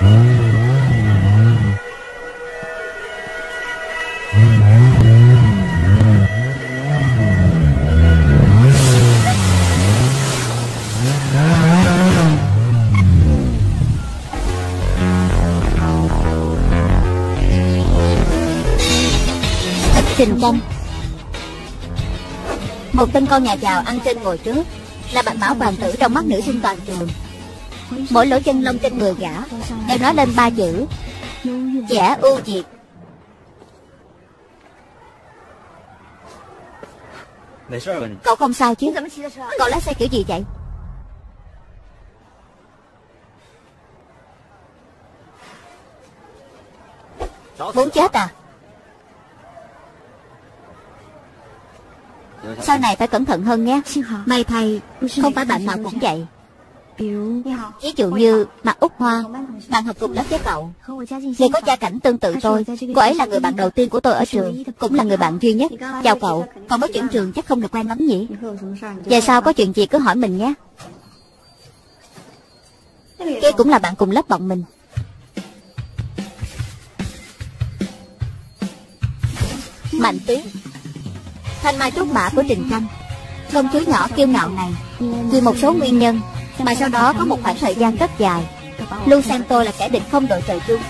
Trình Tranh, một tên con nhà giàu ăn trên ngồi trước, là bạch mão hoàng tử trong mắt nữ sinh toàn trường. Mỗi lỗ chân lông trên người gã đều nói lên 3 chữ: giả ưu diệt. Cậu không sao chứ? Cậu lái xe kiểu gì vậy? Muốn chết à? Sau này phải cẩn thận hơn nhé. May thay không phải bạn nào cũng vậy. Ví dụ như Mạc Úc Hoa, bạn học cùng lớp với cậu. Người có gia cảnh tương tự tôi. Cô ấy là người bạn đầu tiên của tôi ở trường, cũng là người bạn duy nhất. Chào cậu, còn mới chuyển trường chắc không được quen lắm nhỉ? Về sau có chuyện gì cứ hỏi mình nhé. Kia cũng là bạn cùng lớp bọn mình. Mạnh Tuyết, thanh mai trúc mã của Trình Tranh. Công chúa nhỏ kiêu ngạo này, vì một số nguyên nhân mà sau đó có một khoảng thời gian rất dài luôn xem tôi là kẻ địch không đội trời chung.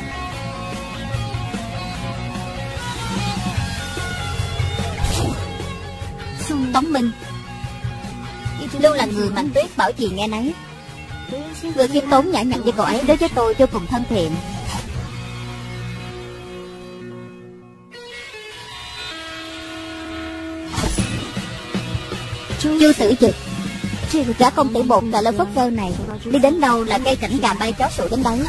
Tống Minh luôn là người Mạnh Tuyết bảo trì nghe nấy. Người khiêm tốn nhã nhặn với cậu ấy đối với tôi vô cùng thân thiện. Chu Tử Dực, gã công tử bột tại Lân Phất Cơ này, đi đến đâu là cây cảnh gà bay chó sủa đến đấy.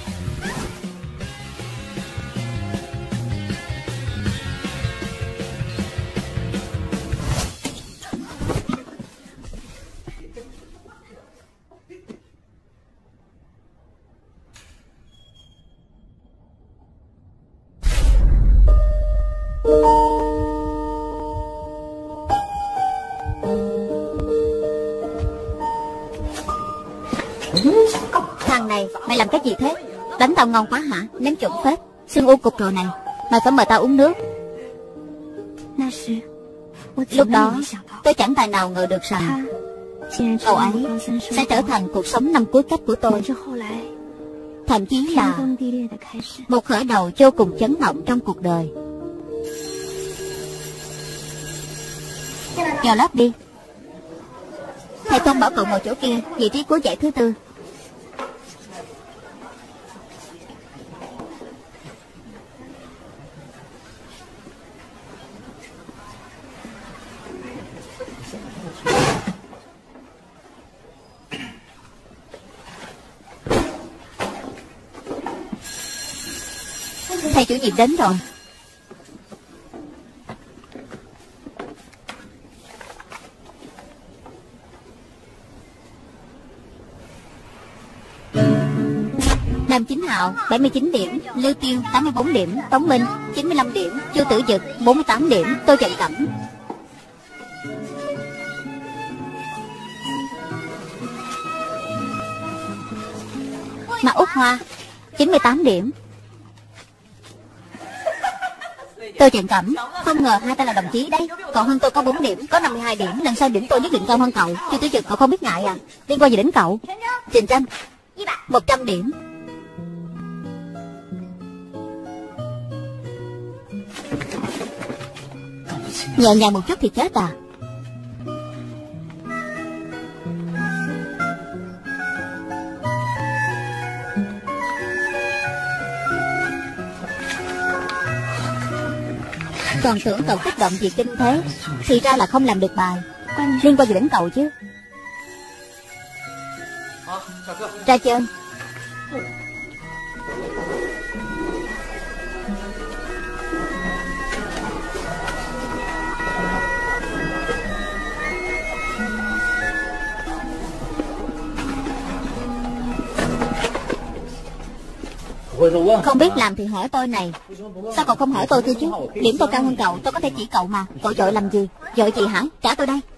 Thằng này, mày làm cái gì thế? Đánh tao ngon quá hả? Ném chuẩn phết. Xương u cục rồi này. Mày phải mời tao uống nước. Lúc đó tôi chẳng tài nào ngờ được rằng cậu ấy sẽ trở thành cuộc sống năm cuối cách của tôi, thậm chí là một khởi đầu vô cùng chấn động trong cuộc đời. Vào lớp đi. Thầy Tôn bảo cậu ngồi chỗ kia, vị trí cuối dãy thứ 4. Thầy chủ nhiệm đến rồi. Nam Chính Hạo 79 điểm, Lưu Tiêu 84 điểm, Tống Minh 95 điểm, Chu Tử Dực 48 điểm, Tô Trần Cẩm. Mạc Úc Hoa 98 điểm. Tô Trần Cẩm, không ngờ hai ta là đồng chí đấy. Cậu hơn tôi có 4 điểm, có 52 điểm. Lần sau điểm tôi nhất định cao hơn cậu. Chu Tử Dực, cậu không biết ngại à? Liên quan gì đến cậu? Trình Tranh 100 điểm. Nhẹ nhàng một chút thì chết à? Còn tưởng cậu kích động gì kinh thế, thì ra là không làm được bài. Liên quan gì đến cậu chứ? Ra chơi. Không biết làm thì hỏi tôi này. Sao cậu không hỏi tôi thôi chứ? Điểm tôi cao hơn cậu, tôi có thể chỉ cậu mà. Cậu dội làm gì? Dội gì hả? Trả tôi đây.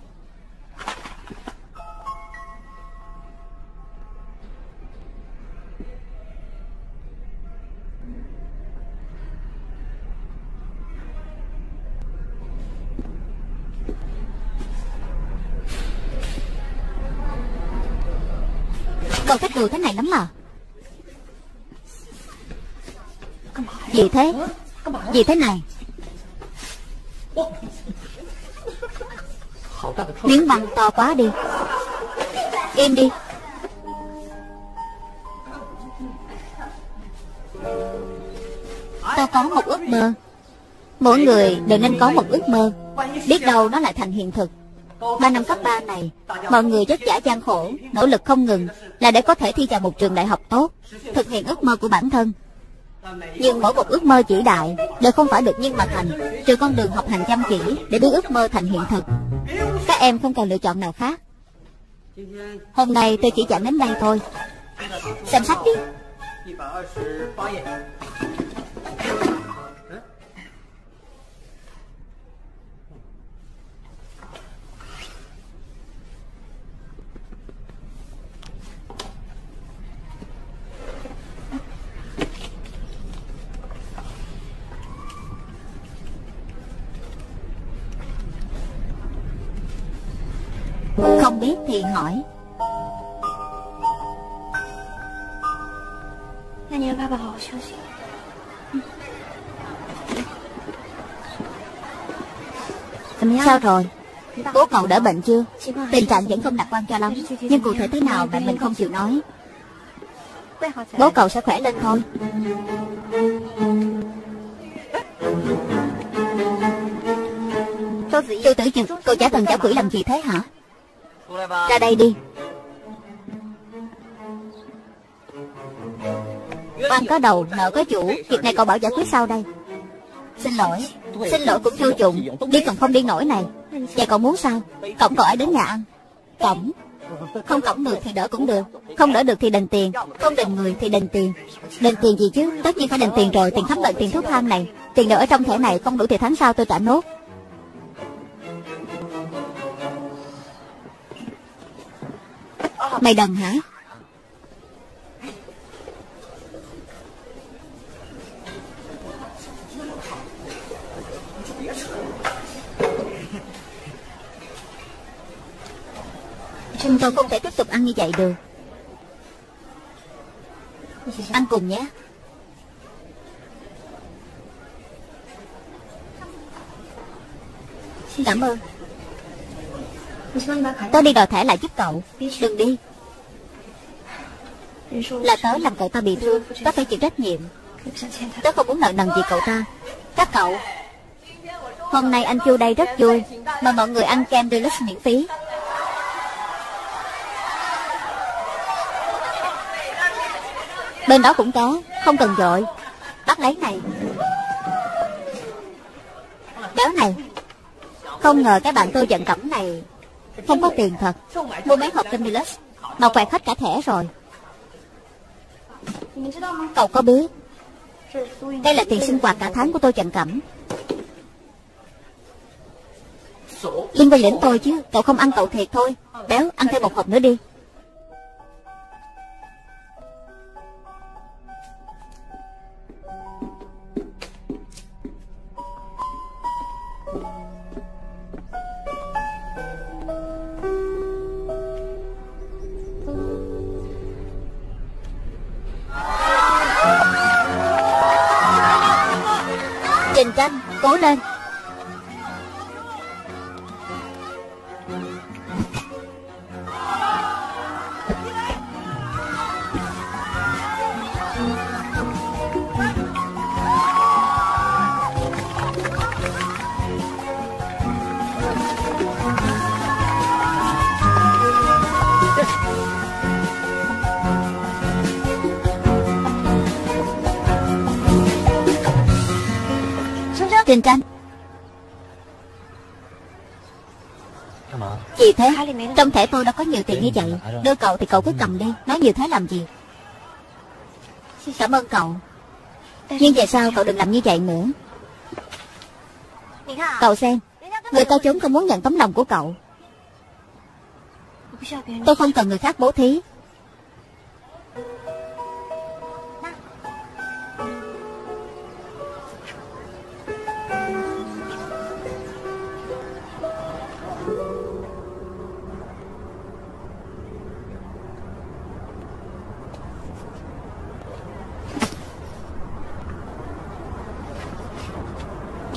Con thích đùa thế này lắm mà. Gì thế? Gì thế này? Miếng băng to quá đi. Im đi. Tôi có một ước mơ. Mỗi người đều nên có một ước mơ. Biết đâu nó lại thành hiện thực. 3 năm cấp 3 này, mọi người vất vả gian khổ, nỗ lực không ngừng, là để có thể thi vào một trường đại học tốt, thực hiện ước mơ của bản thân. Nhưng mỗi một ước mơ vĩ đại đều không phải được nhưng mà thành, trừ con đường học hành chăm chỉ để biến ước mơ thành hiện thực. Các em không còn lựa chọn nào khác. Hôm nay tôi chỉ giảng đến đây thôi. Xem sách đi. Không biết thì hỏi. Sao rồi? Bố cậu đỡ bệnh chưa? Tình trạng vẫn không lạc quan cho lắm, nhưng cụ thể thế nào mẹ mình không chịu nói. Bố cậu sẽ khỏe lên thôi. Chu Tử Dực, cậu giả thần giả quỷ làm gì thế hả? Ra đây đi. Oan có đầu, nợ có chủ. Việc này cậu bảo giải quyết sao đây? Xin lỗi cũng vô dụng. Đi còn không đi nổi này. Vậy cậu muốn sao? Cổng cậu ấy đến nhà ăn. Cổng? Không cổng được thì đỡ cũng được. Không đỡ được thì đền tiền. Không đền người thì đền tiền. Đền tiền gì chứ? Tất nhiên phải đền tiền rồi. Tiền khám bệnh, tiền thuốc thang này. Tiền đều ở trong thẻ này. Không đủ thì tháng sau tôi trả nốt. Mày đần hả? Tôi không thể tiếp tục ăn như vậy được. Ăn cùng nhé. Cảm ơn. Tớ đi đòi thẻ lại giúp cậu. Đừng đi. Là tớ làm cậu ta bị thương, tớ phải chịu trách nhiệm. Tớ không muốn nợ nần gì cậu ta. Các cậu, hôm nay anh Chu đây rất vui, mà mọi người ăn kem deluxe miễn phí. Bên đó cũng có, không cần vội. Bắt lấy này. Béo này. Không ngờ cái bạn tôi giận cẩm này không có tiền thật. Mua mấy hộp kem deluxe mà quẹt hết cả thẻ rồi. Cậu có biết đây là tiền sinh hoạt cả tháng của tôi Trần Cẩm. Liên quan đến tôi chứ. Cậu không ăn cậu thiệt thôi. Béo, ăn thêm một hộp nữa đi. Trình Tranh, cố lên. Trình Tranh. Gì thế? Trong thẻ tôi đâu có nhiều tiền như vậy. Đưa cậu thì cậu cứ cầm đi. Nói nhiều thế làm gì? Cảm ơn cậu. Nhưng về sau cậu đừng làm như vậy nữa. Cậu xem, người ta trốn không muốn nhận tấm lòng của cậu. Tôi không cần người khác bố thí.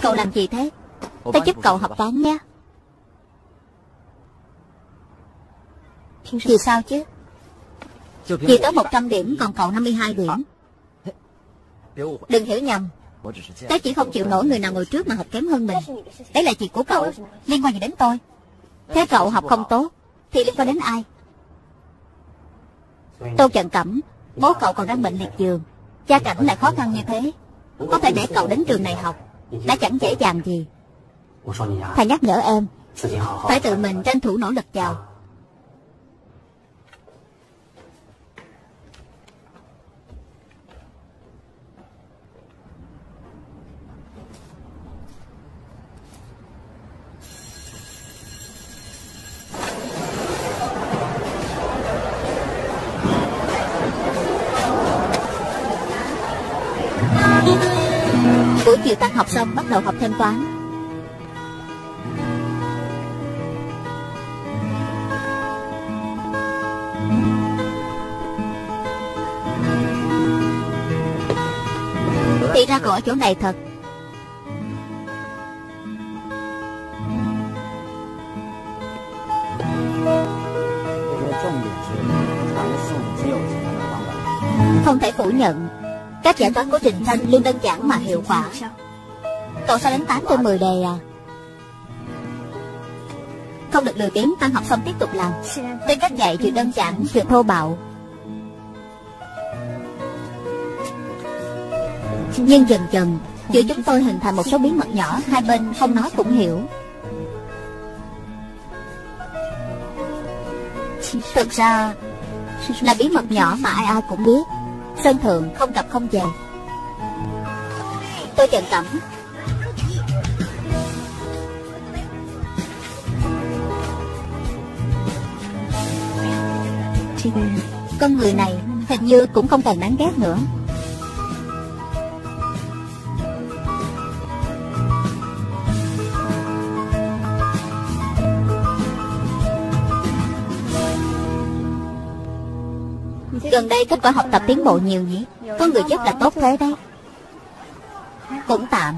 Cậu làm gì thế? Tôi giúp cậu học toán nhé. Vì sao chứ? Vì tớ 100 điểm còn cậu 52 điểm. Đừng hiểu nhầm. Tớ chỉ không chịu nổi người nào ngồi trước mà học kém hơn mình. Đấy là chuyện của cậu, liên quan gì đến tôi? Thế cậu học không tốt thì liên quan đến ai? Tô Chận Cẩm, bố cậu còn đang bệnh liệt giường, gia cảnh lại khó khăn như thế, có thể để cậu đến trường này học đã chẳng dễ dàng gì. Thầy nhắc nhở em phải tự mình tranh thủ nỗ lực vào. Buổi chiều tan học xong bắt đầu học thêm toán. Thì ra cậu ở chỗ này thật. Không thể phủ nhận, cách giải toán của Trình Thanh luôn đơn giản mà hiệu quả. Cậu sao đánh 8 trên 10 đề à? Không được lười biếng, tan học xong tiếp tục làm. Tên cách dạy vừa đơn giản vừa thô bạo. Nhưng dần dần giữa chúng tôi hình thành một số bí mật nhỏ, hai bên không nói cũng hiểu. Thực ra là bí mật nhỏ mà ai ai cũng biết. Sân thượng không gặp không về. Tôi Chận Cẩm. Con người này hình như cũng không còn đáng ghét nữa. Gần đây kết quả học tập tiến bộ nhiều nhỉ? Có người giúp là tốt thế đấy. Cũng tạm.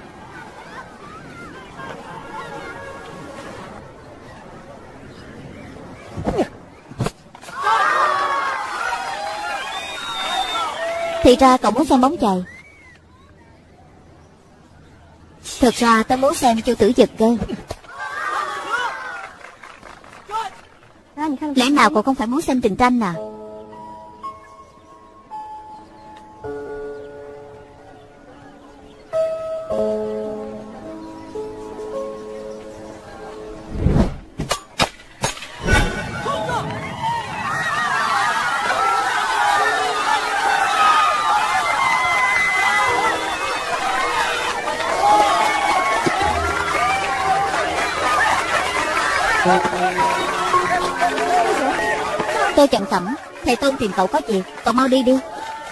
Thì ra cậu muốn xem bóng chày. Thực ra tao muốn xem Chu Tử Dực cơ. Lẽ nào cậu không phải muốn xem Trình Tranh à? Tôi Chận Cẩm, thầy Tôn tìm cậu có việc, cậu mau đi đi.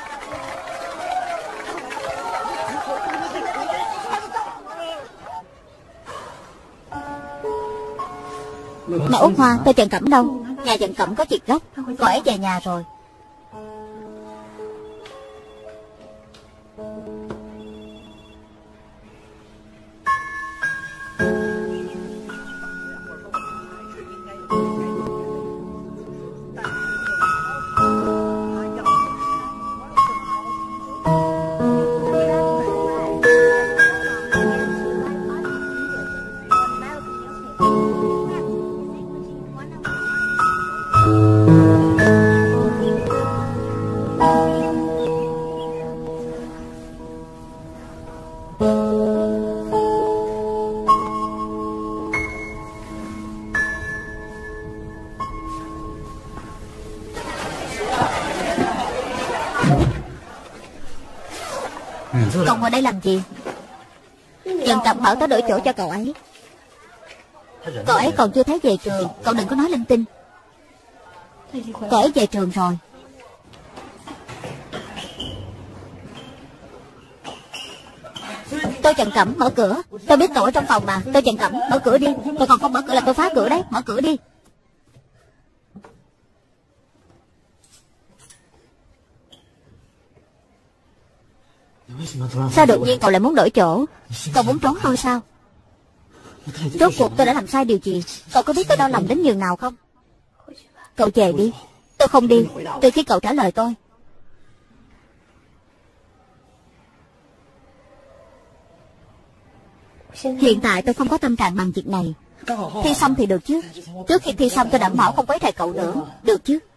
Mà Út Hoa, tôi Chận Cẩm đâu? Nhà Chận Cẩm có việc gấp, cậu ấy về nhà rồi. Cậu ngồi đây làm gì? Chận Cẩm bảo tớ đổi chỗ cho cậu ấy. Cậu ấy còn chưa thấy về trường, cậu đừng có nói linh tinh. Cậu ấy về trường rồi. Tôi Chận Cẩm, mở cửa. Tôi biết cậu ở trong phòng mà. Tôi Chận Cẩm, mở cửa đi. Tôi còn không mở cửa là tôi phá cửa đấy. Mở cửa đi. Sao đột nhiên cậu lại muốn đổi chỗ? Cậu muốn trốn tôi sao? Rốt cuộc tôi đã làm sai điều gì? Cậu có biết tôi đau lòng đến nhường nào không? Cậu về đi. Tôi không đi từ khi cậu trả lời tôi. Hiện tại tôi không có tâm trạng bằng việc này. Thi xong thì được chứ. Trước khi thi xong tôi đảm bảo không quấy rầy cậu nữa. Được chứ?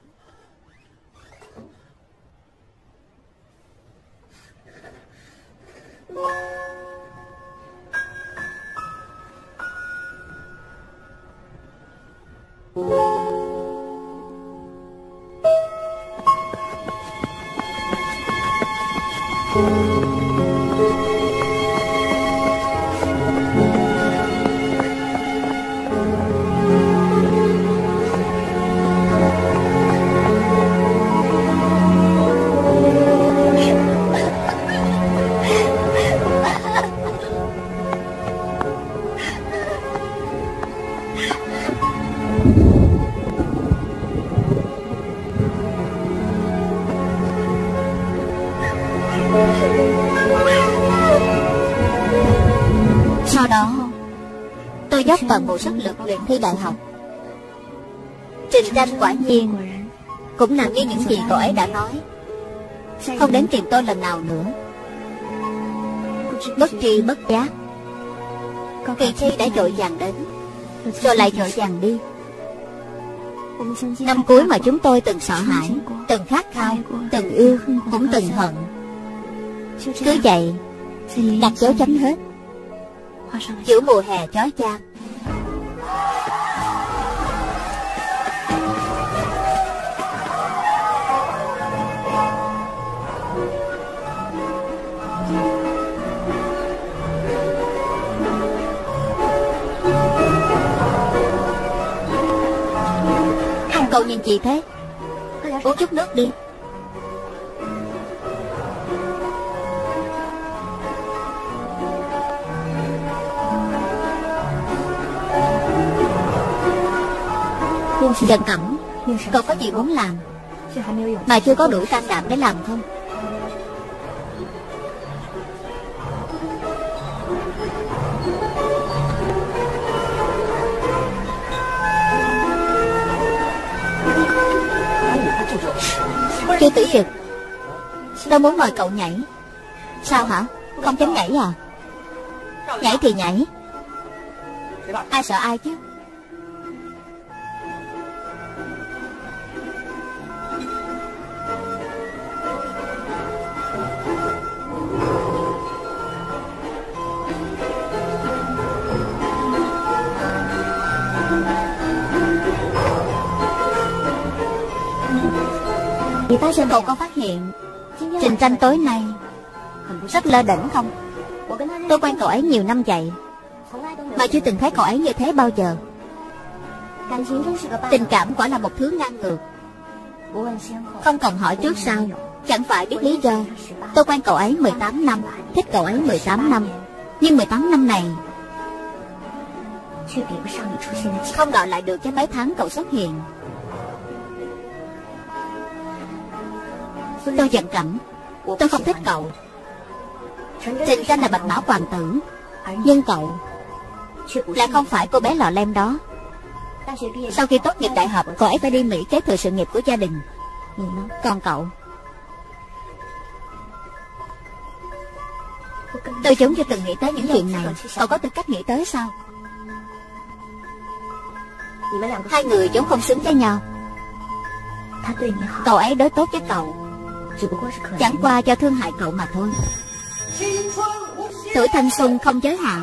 Sau đó tôi dốc toàn bộ sức lực luyện thi đại học. Trình Tranh quả nhiên cũng làm như những gì cậu ấy đã nói, không đến tìm tôi lần nào nữa. Bất tri bất giác, kỳ thi đã vội vàng đến, rồi lại vội vàng đi. Năm cuối mà chúng tôi từng sợ hãi, từng khát khao, từng yêu, cũng từng hận. Cứ vậy đặt dấu chấm hết. Giữa mùa hè chói chang, cậu nhìn gì thế? Uống chút nước đi. Trần Cẩm, cậu có gì muốn làm mà chưa có đủ can đảm để làm không? Chu Tử Dực, tôi muốn mời cậu nhảy. Sao hả? Không dám nhảy à? Nhảy thì nhảy, ai sợ ai chứ? Cậu có phát hiện Trình Tranh tối nay rất lơ đễnh không? Tôi quen cậu ấy nhiều năm vậy mà chưa từng thấy cậu ấy như thế bao giờ. Tình cảm quả là một thứ ngang ngược, không cần hỏi trước sau, chẳng phải biết lý do. Tôi quen cậu ấy 18 năm, thích cậu ấy 18 năm, nhưng 18 năm này không đòi lại được cho mấy tháng cậu xuất hiện. Tôi giận Cẩm, tôi không thích cậu. Trình Tranh là bạch mã hoàng tử, nhưng cậu lại không phải cô bé lọ lem đó. Sau khi tốt nghiệp đại học, cậu ấy phải đi Mỹ kế thừa sự nghiệp của gia đình. Còn cậu, tôi giống chưa từng nghĩ tới những chuyện này. Cậu có tư cách nghĩ tới sao? Hai người giống không xứng với nhau. Cậu ấy đối tốt với cậu chẳng qua do thương hại cậu mà thôi. Tuổi thanh xuân không giới hạn.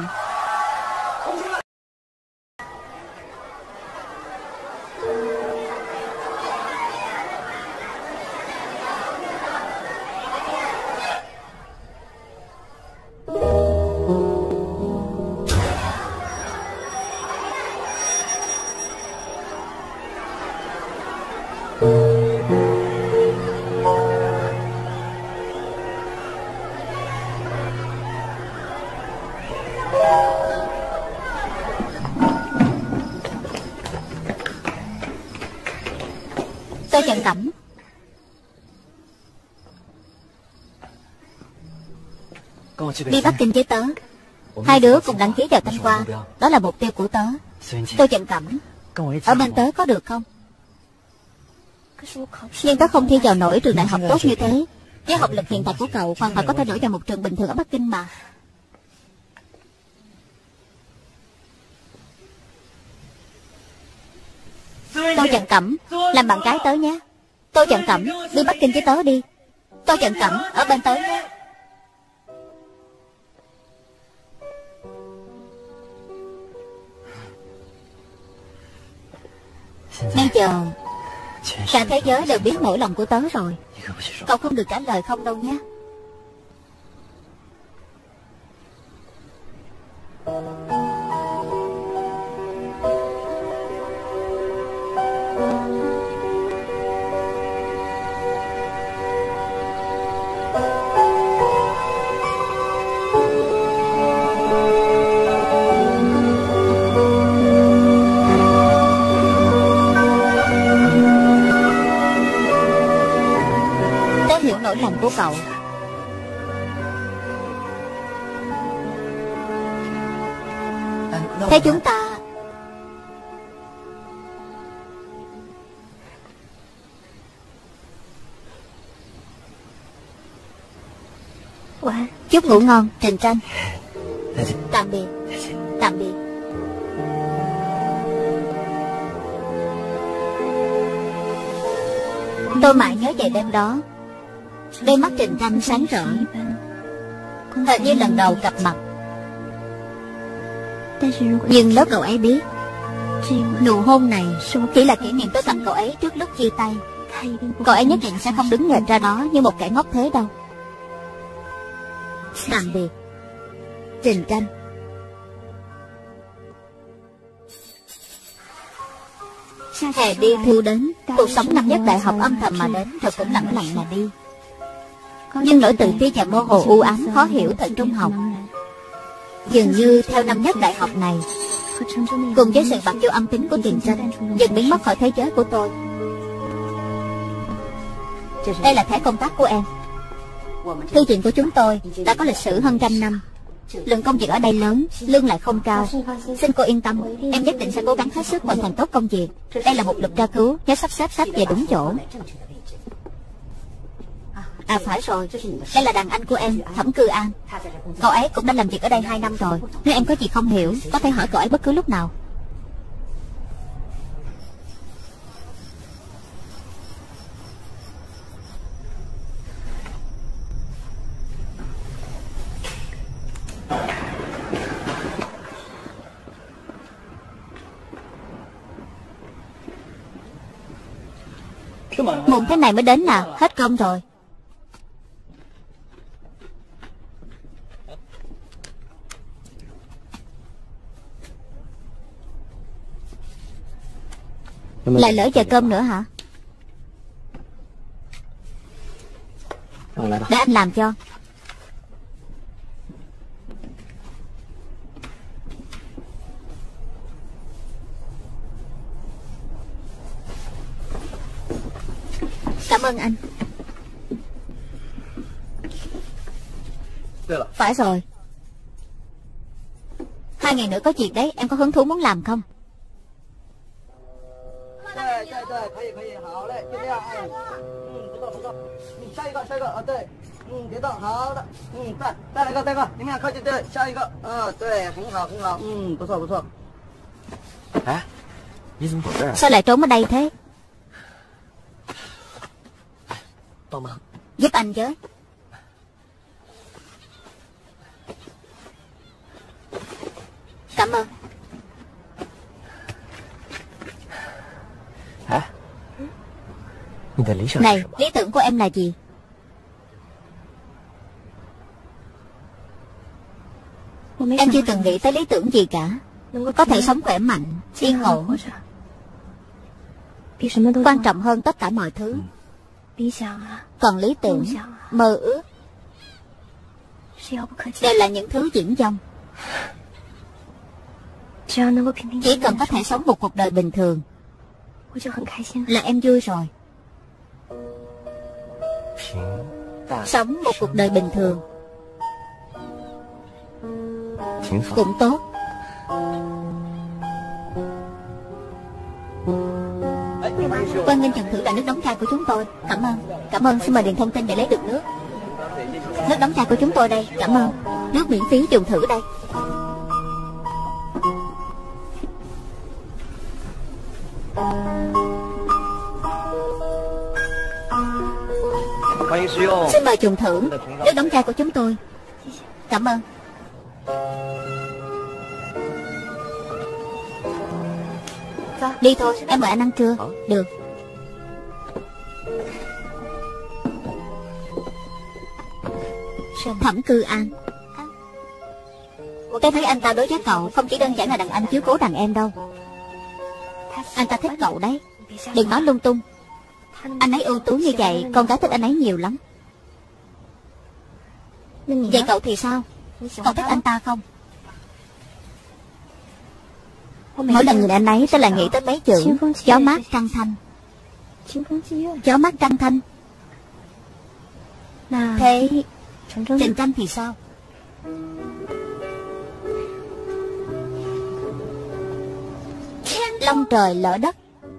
Tôi giận Cẩm. Đi Bắc Kinh với tớ. Hai đứa cùng đăng ký vào Thanh Hoa. Đó là mục tiêu của tớ. Tô Chận Cẩm, ở bên tớ có được không? Nhưng tớ không thi vào nổi trường đại học tốt như thế. Với học lực hiện tại của cậu hoàn toàn có thể đổi vào một trường bình thường ở Bắc Kinh mà. Tô Chận Cẩm, làm bạn gái tớ nhé. Tô Chận Cẩm, đi Bắc Kinh với tớ đi. Tô Chận Cẩm, ở bên tớ nhé. Bây giờ cả thế giới đều biết nỗi lòng của tớ rồi. Cậu không được trả lời không đâu nhé. Nỗi lòng của cậu. Thế chúng ta chúc ngủ ngon, Trình Tranh. Tạm biệt. Tạm biệt. Tôi mãi nhớ về đêm đó. Đôi mắt Trình Tranh sáng rỡ, hệt như lần đầu gặp mặt. Nhưng nếu cậu ấy biết nụ hôn này chỉ là kỷ niệm tôi tặng cậu ấy trước lúc chia tay, cậu ấy nhất định sẽ không đứng nhện ra đó như một kẻ ngốc thế đâu. Tạm biệt, Trình Tranh. Hè đi thu đến, cuộc sống năm nhất đại học âm thầm mà đến, rồi cũng lặng lặng mà đi. Nhưng nỗi tự ti và mơ hồ u ám khó hiểu thời trung học dường như theo năm nhất đại học này, cùng với sự bạc vô âm tính của Trình Tranh, dần biến mất khỏi thế giới của tôi. Đây là thẻ công tác của em. Thư viện của chúng tôi đã có lịch sử hơn 100 năm. Lượng công việc ở đây lớn, lương lại không cao. Xin cô yên tâm, em nhất định sẽ cố gắng hết sức hoàn thành tốt công việc. Đây là một lượt tra cứu, nhớ sắp xếp sách về đúng chỗ. À phải rồi, đây là đàn anh của em, Thẩm Cư An. Cậu ấy cũng đã làm việc ở đây 2 năm rồi. Nếu em có gì không hiểu, có thể hỏi cậu ấy bất cứ lúc nào. Muộn thế này mới đến à? Hết công rồi. Lại lỡ giờ cơm nữa hả? Để anh làm cho. Cảm ơn anh. Phải rồi, 2 ngày nữa có việc đấy, em có hứng thú muốn làm không? Sao lại trốn ở đây thế? Giúp anh với. Cảm ơn. Này, lý tưởng của em là gì? Em chưa từng nghĩ tới lý tưởng gì cả. Có thể sống khỏe mạnh, yên ổn. Quan trọng hơn tất cả mọi thứ. Còn lý tưởng, mơ ước đều là những thứ viển vông. Chỉ cần có thể sống một cuộc đời bình thường là em vui rồi. Sống một cuộc đời bình thường Cũng tốt. Quan nghênh Trần Thử là nước đóng chai của chúng tôi. Cảm ơn. Cảm ơn, xin mời điền thông tin để lấy được nước. Nước đóng chai của chúng tôi đây. Cảm ơn. Nước miễn phí dùng thử đây. Xin mời dùng thử nước đóng chai của chúng tôi. Cảm ơn. Đi thôi, em mời anh ăn trưa. Được. Thẩm Cư An. Tôi thấy anh ta đối với cậu không chỉ đơn giản là đàn anh chiếu cố đàn em đâu. Anh ta thích cậu đấy. Đừng nói lung tung. Anh ấy ưu tú như vậy, con gái thích anh ấy nhiều lắm. Vậy cậu thì sao? Cậu thích anh ta không? Mỗi lần nhìn anh ấy tôi lại nghĩ tới mấy chữ gió mát trăng thanh. Gió mát trăng thanh. Thế Trình Tranh thì sao? Long trời lỡ đất.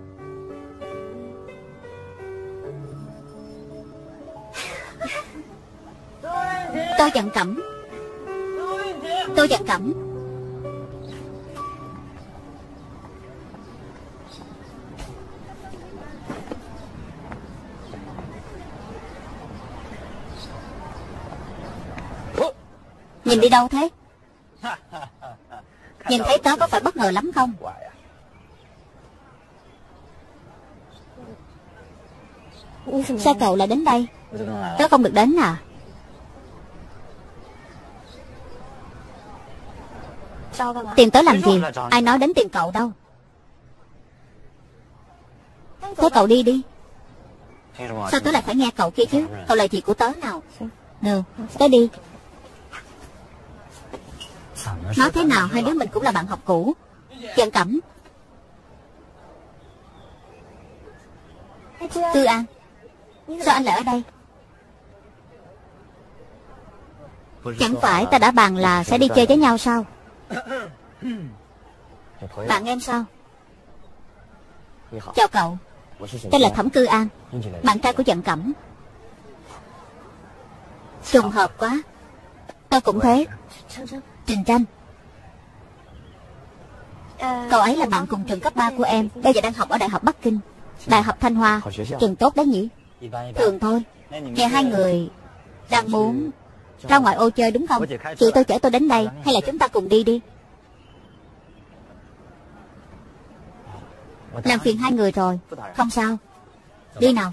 Tôi Dận Cẩm. Tôi Dận Cẩm. Nhìn đi đâu thế? Nhìn thấy tớ có phải bất ngờ lắm không? Sao cậu lại đến đây? Tớ không được đến à? Tìm tớ làm gì? Ai nói đến tìm cậu đâu. Thế cậu đi đi. Sao tớ lại phải nghe cậu kia chứ? Cậu là gì của tớ nào? Được, tớ đi. Nói thế nào hai đứa mình cũng là bạn học cũ. Dận Cẩm. Tư An. Sao anh lại ở đây? Chẳng phải ta đã bàn là sẽ đi chơi với nhau sao? Bạn em sao? Chào cậu. Tôi là Thẩm Cư An, bạn trai của Dận Cẩm. Trùng hợp quá. Tôi cũng thế. Trình Tranh. Cậu ấy là bạn cùng trường cấp 3 của em, bây giờ đang học ở Đại học Bắc Kinh, Đại học Thanh Hoa. Trường tốt đấy nhỉ? Thường thôi. Nhà hai người đang muốn ra ngoại ô chơi đúng không? Chị tôi chở tôi đến đây, hay là chúng ta cùng đi đi? Làm phiền hai người rồi. Không sao. Đi nào.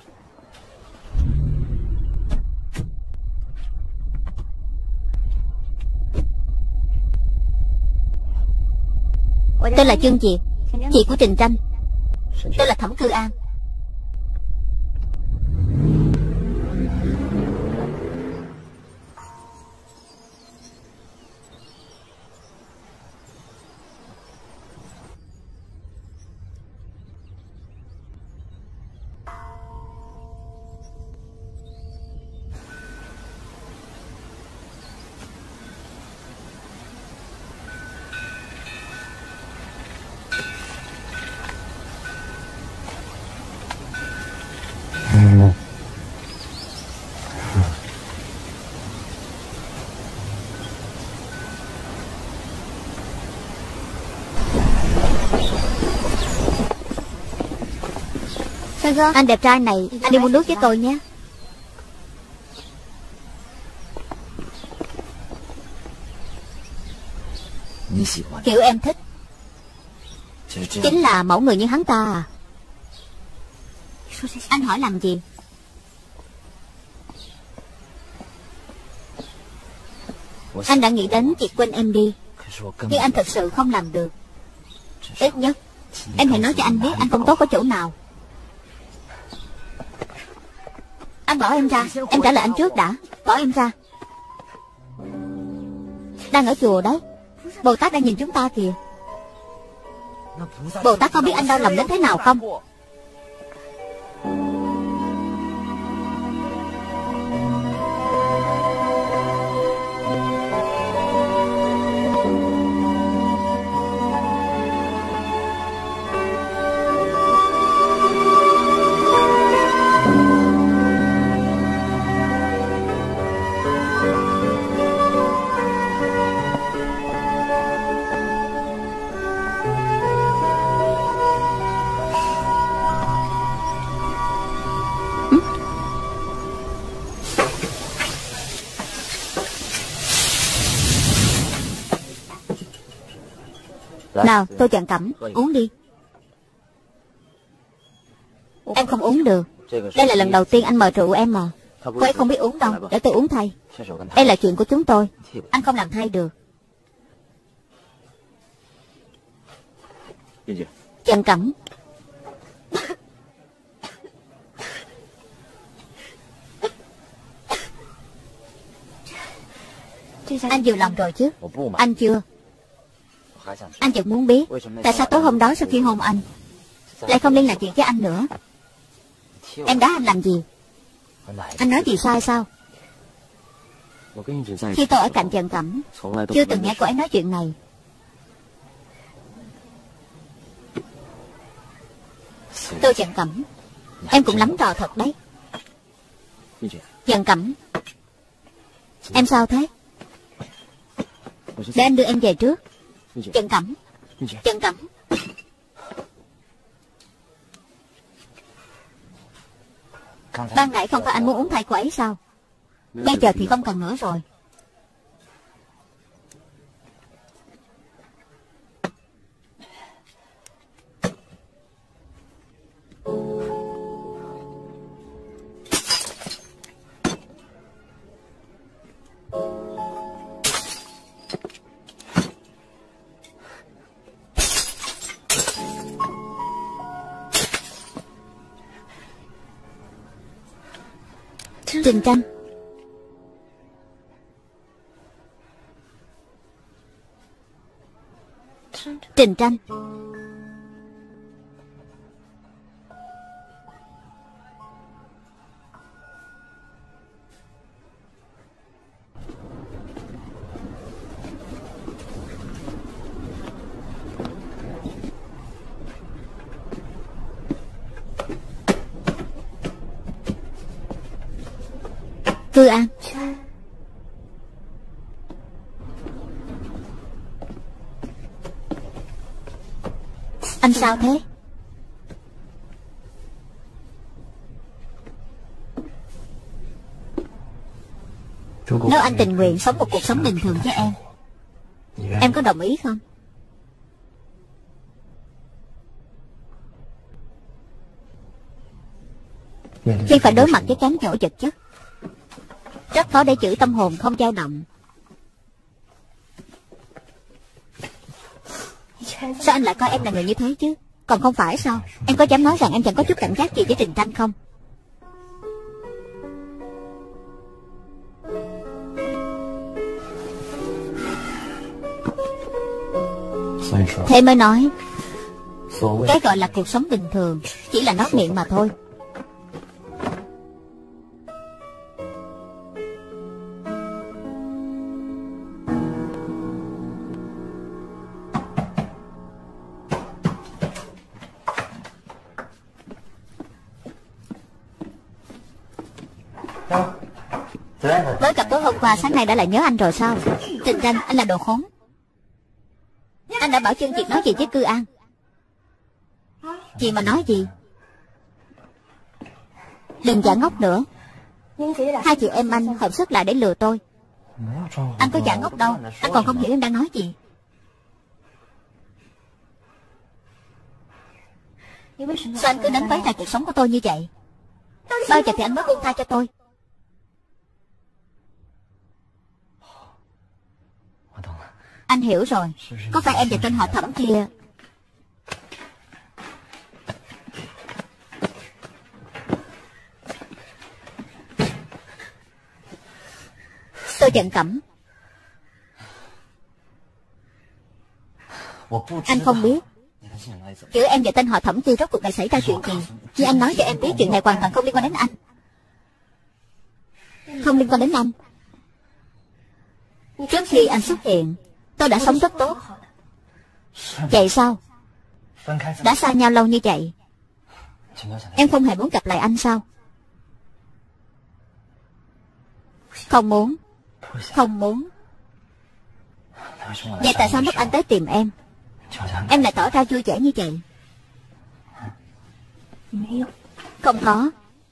Tôi là Chương Diệp, chị của Trình Tranh. Tôi là Thẩm Cư An. Anh đẹp trai này, anh đi mua nước với tôi nhé. Kiểu em thích chính là mẫu người như hắn ta à? Anh hỏi làm gì? Anh đã nghĩ đến việc quên em đi, nhưng anh thật sự không làm được. Ít nhất em hãy nói cho anh biết anh không tốt ở chỗ nào. Anh bỏ em ra. Em trả lời anh trước đã. Bỏ em ra. Đang ở chùa đấy. Bồ Tát đang nhìn chúng ta kìa. Bồ Tát có biết anh đau lòng đến thế nào không? Nào, tôi chọn Cẩm, uống đi. Em không uống được. Đây là lần đầu tiên anh mời rượu em mà. Cô ấy không biết uống đâu, để tôi uống thay. Đây là chuyện của chúng tôi, anh không làm thay được. Trần Cẩm. Anh vừa lòng rồi chứ? Anh chưa. Anh chợt muốn biết tại sao tối hôm đó sau khi hôn anh lại không liên lạc chuyện với anh nữa. Em đá anh làm gì? Anh nói gì sai sao? Khi tôi ở cạnh Trần Cẩm, chưa từng nghe cô ấy nói chuyện này. Tôi Trần Cẩm, em cũng lắm trò thật đấy. Trần Cẩm, em sao thế? Để anh đưa em về trước. Trần Cẩm, Trần Cẩm. Ban nãy không phải anh muốn uống thay cô ấy sao? Bây giờ thì không cần nữa rồi. Trình Tranh. Trình Tranh. Cư An. Anh sao thế? Nếu anh tình nguyện sống một cuộc sống bình thường với em có đồng ý không? Khi phải đối mặt với cám dỗ vật chất, rất khó để giữ tâm hồn không dao động. Sao anh lại coi em là người như thế chứ? Còn không phải sao? Em có dám nói rằng em chẳng có chút cảm giác gì với Trình Tranh không? Thế mới nói cái gọi là cuộc sống bình thường chỉ là nói miệng mà thôi. Mới gặp tối hôm qua, sáng nay đã lại nhớ anh rồi sao? Trình Tranh, anh là đồ khốn. Anh đã bảo Chân Kiệt nói gì với Cư An? Chị mà nói gì? Đừng giả ngốc nữa. Hai chị em anh hợp sức lại để lừa tôi. Anh có giả ngốc đâu. Anh còn không hiểu em đang nói gì. Sao anh cứ đánh quấy lại cuộc sống của tôi như vậy? Bao giờ thì anh mới buông tha cho tôi? Anh hiểu rồi. Có phải em và tên họ Thẩm kia? Tôi Trần Cẩm. Anh không biết giữa em và tên họ Thẩm kia rốt cuộc lại xảy ra chuyện gì. Nhưng anh nói cho em biết chuyện này hoàn toàn không liên quan đến anh. Không liên quan đến anh. Trước khi anh xuất hiện, tôi đã sống rất tốt. Vậy sao? Đã xa nhau lâu như vậy, em không hề muốn gặp lại anh sao? Không muốn. Không muốn. Vậy tại sao lúc anh tới tìm em lại tỏ ra vui vẻ như vậy? Không có.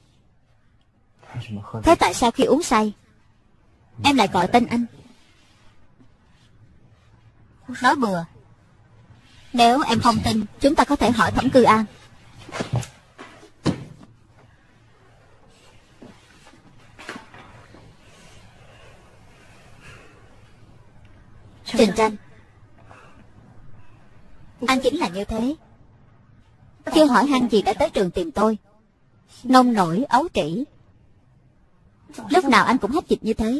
Thế tại sao khi uống say em lại gọi tên anh? Nói bừa. Nếu em không tin, chúng ta có thể hỏi Thẩm Cư An. Trình Tranh, anh chính là như thế. Chưa hỏi han gì đã tới trường tìm tôi, nông nổi ấu trĩ. Lúc nào anh cũng hách dịch như thế.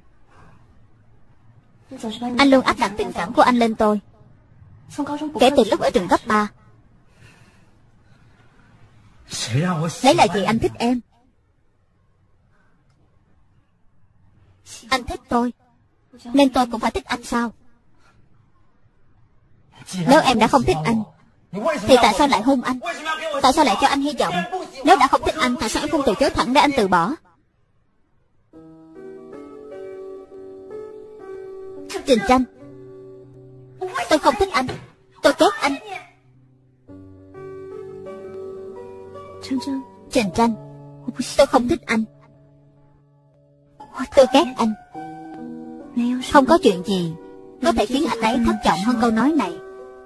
Anh luôn áp đặt tình cảm của anh lên tôi, kể từ lúc ở trường cấp 3. Lấy là gì anh thích em? Anh thích tôi, nên tôi cũng phải thích anh sao? Nếu em đã không thích anh, thì tại sao lại hôn anh? Tại sao lại cho anh hy vọng? Nếu đã không thích anh, tại sao em không từ chối thẳng để anh từ bỏ? Trình Tranh, tôi không thích anh, tôi ghét anh. Trình Tranh, tôi không thích anh, tôi ghét anh. Không có chuyện gì có thể khiến anh ấy thất vọng hơn câu nói này.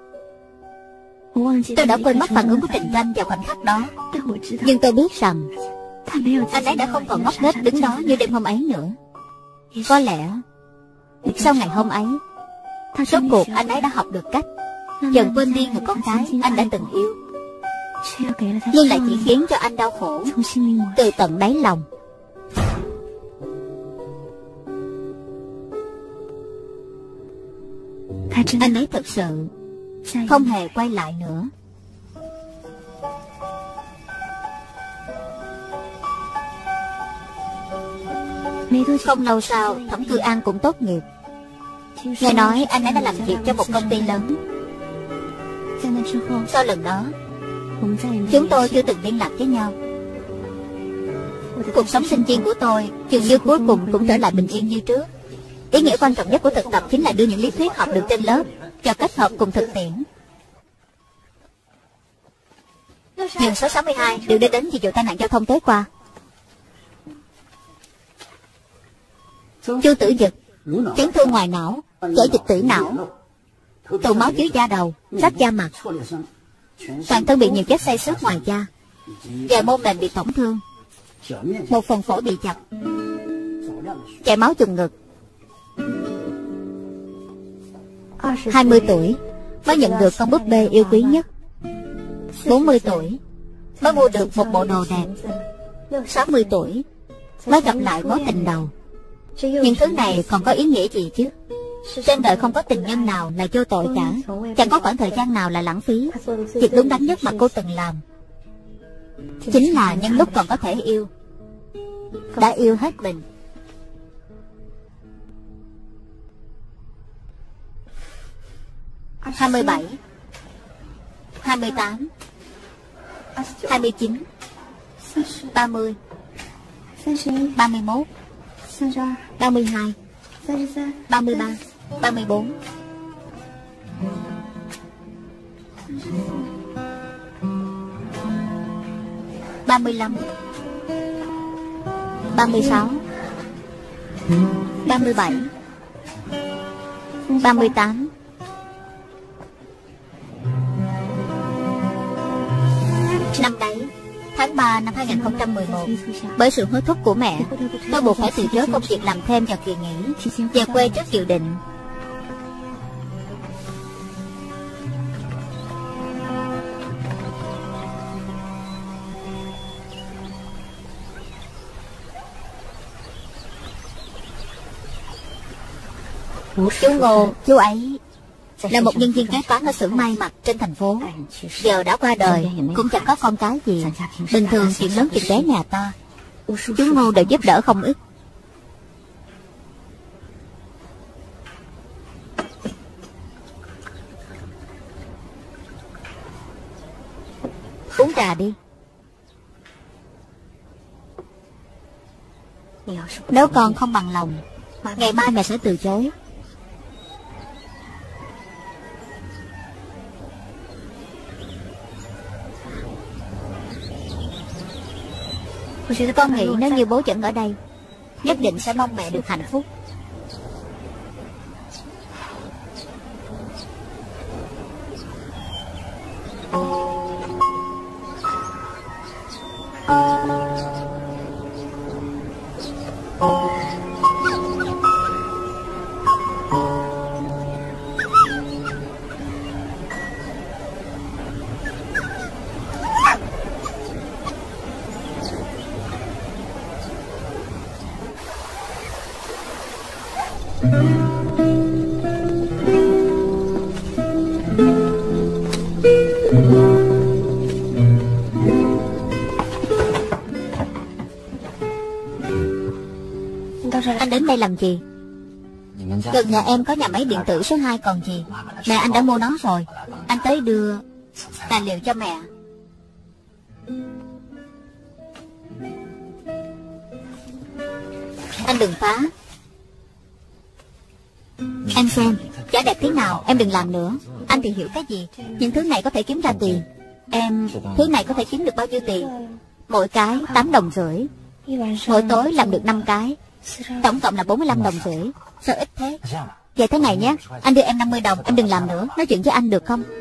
Tôi đã quên mất phản ứng của Trình Tranh vào khoảnh khắc đó, nhưng tôi biết rằng anh ấy đã không còn ngốc nghếch đứng đó như đêm hôm ấy nữa. Có lẽ sau ngày hôm ấy, rốt cuộc anh ấy đã học được cách dần quên đi người con gái anh đã từng yêu, nhưng lại chỉ khiến cho anh đau khổ từ tận đáy lòng. Anh ấy thật sự không hề quay lại nữa. Không lâu sau, Thẩm Cư An cũng tốt nghiệp. Nghe nói anh ấy đã làm việc cho một công ty lớn. Sau lần đó, chúng tôi chưa từng liên lạc với nhau. Cuộc sống sinh viên của tôi dường như cuối cùng cũng trở lại bình yên như trước. Ý nghĩa quan trọng nhất của thực tập chính là đưa những lý thuyết học được trên lớp cho kết hợp cùng thực tiễn. Giường số 62 được đưa đến vì vụ tai nạn giao thông tối qua. Chu tử dực, chấn thương ngoài não, chảy dịch tử não, tụ máu dưới da đầu, rách da mặt, toàn thân bị nhiều vết xây xước ngoài da, vài mô mềm bị tổn thương, một phần phổi bị chập, chảy máu trùng ngực. 20 tuổi mới nhận được con búp bê yêu quý nhất. 40 tuổi mới mua được một bộ đồ đẹp. 60 tuổi mới gặp lại mối tình đầu. Những thứ này còn có ý nghĩa gì chứ? Trên đời không có tình nhân nào là vô tội cả, chẳng có khoảng thời gian nào là lãng phí. Việc đúng đắn nhất mà cô từng làm chính là nhân lúc còn có thể yêu, đã yêu hết mình. « 27, 28, 29, 30, 31, 32, 33, 34, 35, 36, 37, 38. Năm đấy, tháng 3 năm 2011, bởi sự hối thúc của mẹ, tôi buộc phải từ chối công việc làm thêm vào kỳ nghỉ, về quê trước dự định. Chú Ngô, chú ấy là một nhân viên kế toán ở xưởng may mặc trên thành phố. Giờ đã qua đời, cũng chẳng có con cái gì. Bình thường chuyện lớn chuyện bé nhà ta, chú Ngô đều giúp đỡ không ít. Uống trà đi. Nếu con không bằng lòng, ngày mai mẹ sẽ từ chối. Con nghĩ nếu như bố vẫn ở đây, nhất định sẽ mong mẹ được hạnh phúc. Anh đến đây làm gì? Gần nhà em có nhà máy điện tử số 2 còn gì. Mẹ anh đã mua nó rồi. Anh tới đưa tài liệu cho mẹ. Anh đừng phá. Em xem, chả đẹp thế nào, em đừng làm nữa. Anh thì hiểu cái gì. Những thứ này có thể kiếm ra tiền. Em, thứ này có thể kiếm được bao nhiêu tiền? Mỗi cái 8,5 đồng. Mỗi tối làm được 5 cái. Tổng cộng là 45,5 đồng. Sao ít thế? Vậy thế này nhé, anh đưa em 50 đồng, em đừng làm nữa. Nói chuyện với anh được không?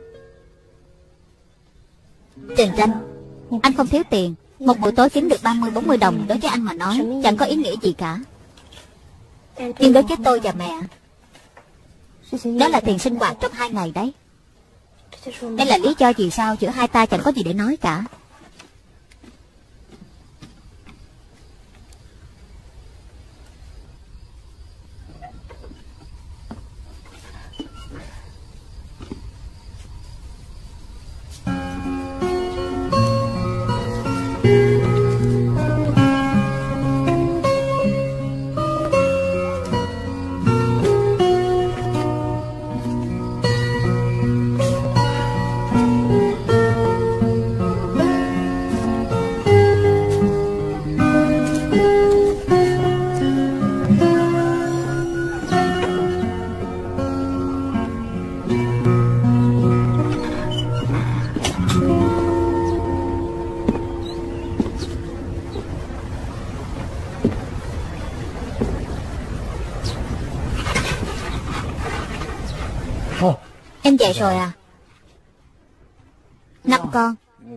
Trình Tranh, anh không thiếu tiền. Một buổi tối kiếm được 30-40 đồng đối với anh mà nói chẳng có ý nghĩa gì cả. Nhưng đối với tôi và mẹ, đó là tiền sinh hoạt trong 2 ngày đấy. Đây là lý do vì sao giữa hai ta chẳng có gì để nói cả. Em dậy rồi à? 5 con.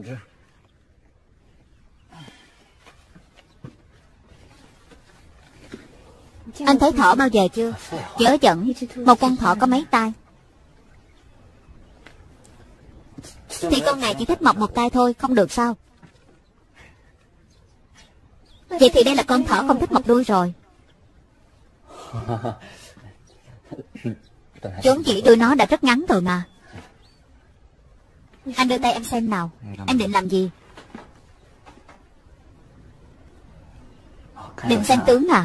Anh thấy thỏ bao giờ chưa? Dở dẫn. Một con thỏ có mấy tai? Thì con này chỉ thích mọc một tai thôi, không được sao? Vậy thì đây là con thỏ không thích mọc đuôi rồi. Vốn dĩ đuôi nó đã rất ngắn rồi mà. Anh đưa tay em xem nào. Em định làm gì? Định xem tướng à?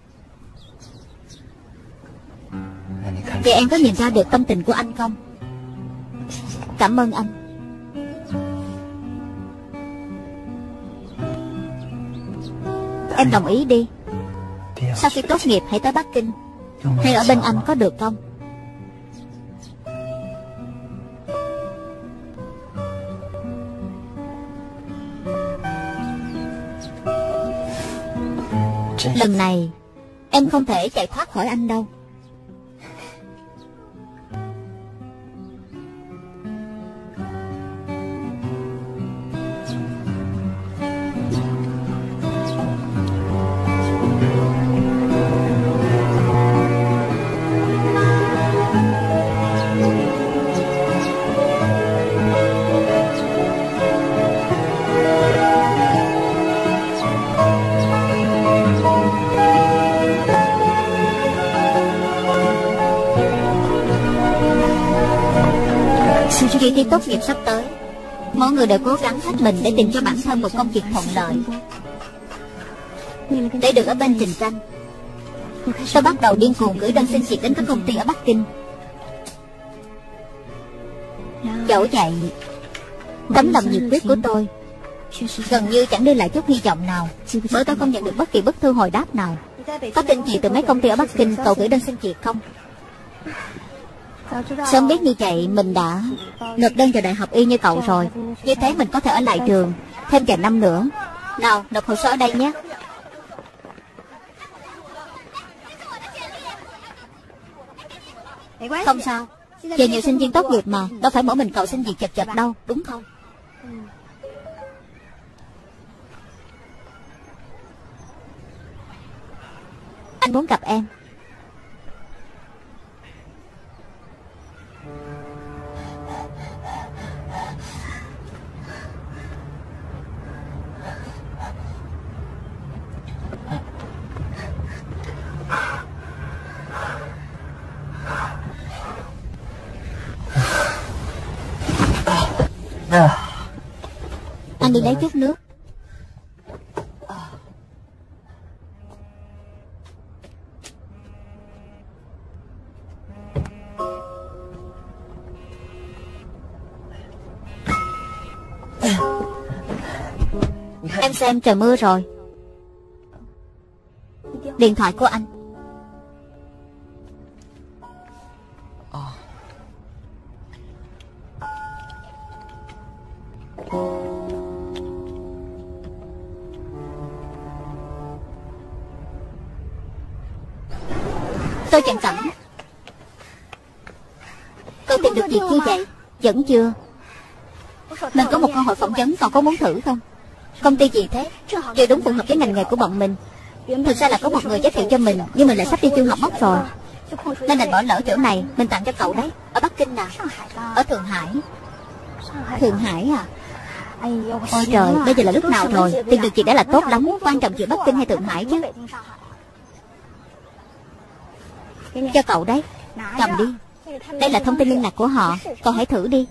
Vậy em có nhìn ra được tâm tình của anh không? Cảm ơn anh. Em đồng ý đi. Sau khi tốt nghiệp hãy tới Bắc Kinh, hay ở bên anh có được không? Lần này em không thể chạy thoát khỏi anh đâu. Kỳ thi tốt nghiệp sắp tới, mỗi người đều cố gắng hết mình để tìm cho bản thân một công việc thuận lợi, để được ở bên Trình Tranh. Tôi bắt đầu điên cuồng gửi đơn xin việc đến các công ty ở Bắc Kinh. Dẫu vậy, tấm lòng nhiệt huyết của tôi gần như chẳng đưa lại chút hy vọng nào, bởi tôi không nhận được bất kỳ bức thư hồi đáp nào. Có tin gì từ mấy công ty ở Bắc Kinh cậu gửi đơn xin việc không? Sớm biết như vậy mình đã nộp đơn vào đại học y như cậu rồi. Như thế mình có thể ở lại trường thêm vài năm nữa. Nào, nộp hồ sơ ở đây nhé. Không sao, giờ nhiều sinh viên tốt nghiệp mà, đâu phải mỗi mình cậu xin việc chật chật đâu, đúng không? Anh muốn gặp em. Anh đi lấy chút nước. Em xem trời mưa rồi. Điện thoại của anh. Tôi Trần Cẩm. Cậu tìm được việc như vậy? Vẫn chưa. Mình có một cơ hội phỏng vấn, còn có muốn thử không? Công ty gì thế? Vừa đúng phù hợp với ngành nghề của bọn mình. Thực ra là có một người giới thiệu cho mình, nhưng mình lại sắp đi du học Úc rồi, nên đành bỏ lỡ chỗ này. Mình tặng cho cậu đấy. Ở Bắc Kinh à? Ở Thượng Hải. Thượng Hải à? Ôi trời, bây giờ là lúc nào rồi? Tìm được việc đã là tốt lắm. Quan trọng giữa Bắc Kinh hay Thượng Hải chứ. Cho cậu đấy. Cầm đi. Đây là thông tin liên lạc của họ. Cậu hãy thử đi.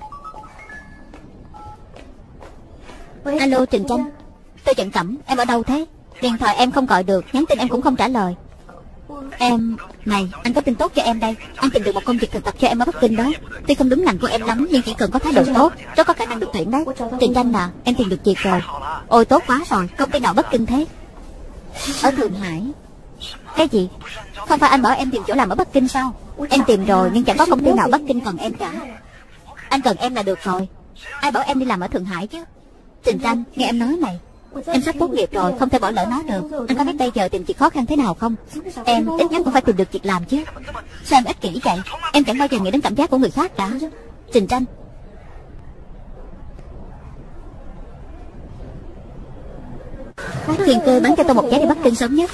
Alo Trình Tranh. Tôi Trần Cẩm. Em ở đâu thế? Điện thoại em không gọi được, nhắn tin em cũng không trả lời. Em... Này, anh có tin tốt cho em đây. Anh tìm được một công việc thực tập cho em ở Bắc Kinh đó. Tuy không đúng ngành của em lắm, nhưng chỉ cần có thái độ tốt, rất có khả năng được tuyển đấy. Trình Tranh à, em tìm được việc rồi. Ôi tốt quá rồi. Công ty nào Bắc Kinh thế? Ở Thượng Hải. Cái gì? Không phải anh bảo em tìm chỗ làm ở Bắc Kinh sao? Em tìm rồi, nhưng chẳng có công ty nào Bắc Kinh cần em cả. Anh cần em là được rồi. Ai bảo em đi làm ở Thượng Hải chứ? Trình Tranh, nghe em nói này, em sắp tốt nghiệp rồi, không thể bỏ lỡ nó được. Anh có biết bây giờ tìm việc khó khăn thế nào không? Em ít nhất cũng phải tìm được việc làm chứ. Sao em ích kỷ vậy? Em chẳng bao giờ nghĩ đến cảm giác của người khác cả. Trình Tranh. Thiên Cơ bán cho tôi một vé đi Bắc Kinh sớm nhất.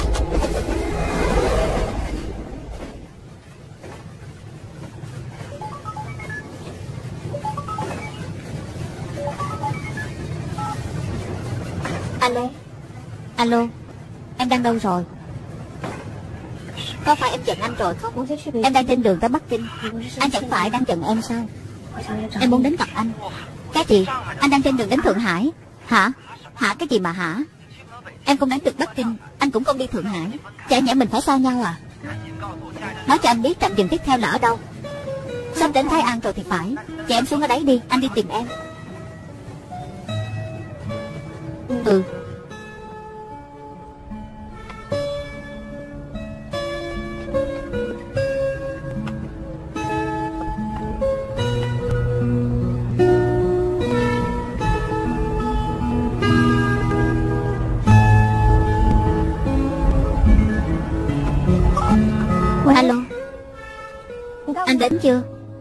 Alo. Alo. Em đang đâu rồi? Có phải em giận anh rồi không? Em đang trên đường tới Bắc Kinh. Anh chẳng phải đang giận em sao? Em muốn đến gặp anh. Cái gì? Anh đang trên đường đến Thượng Hải. Hả? Hả cái gì mà hả? Em không đến được Bắc Kinh, anh cũng không đi Thượng Hải. Chả nhẽ mình phải xa nhau à? Nói cho anh biết trạm dừng tiếp theo là ở đâu. Sắp đến Thái An rồi thì phải. Vậy em xuống ở đấy đi, anh đi tìm em. Ừ. Alo. Anh đến chưa?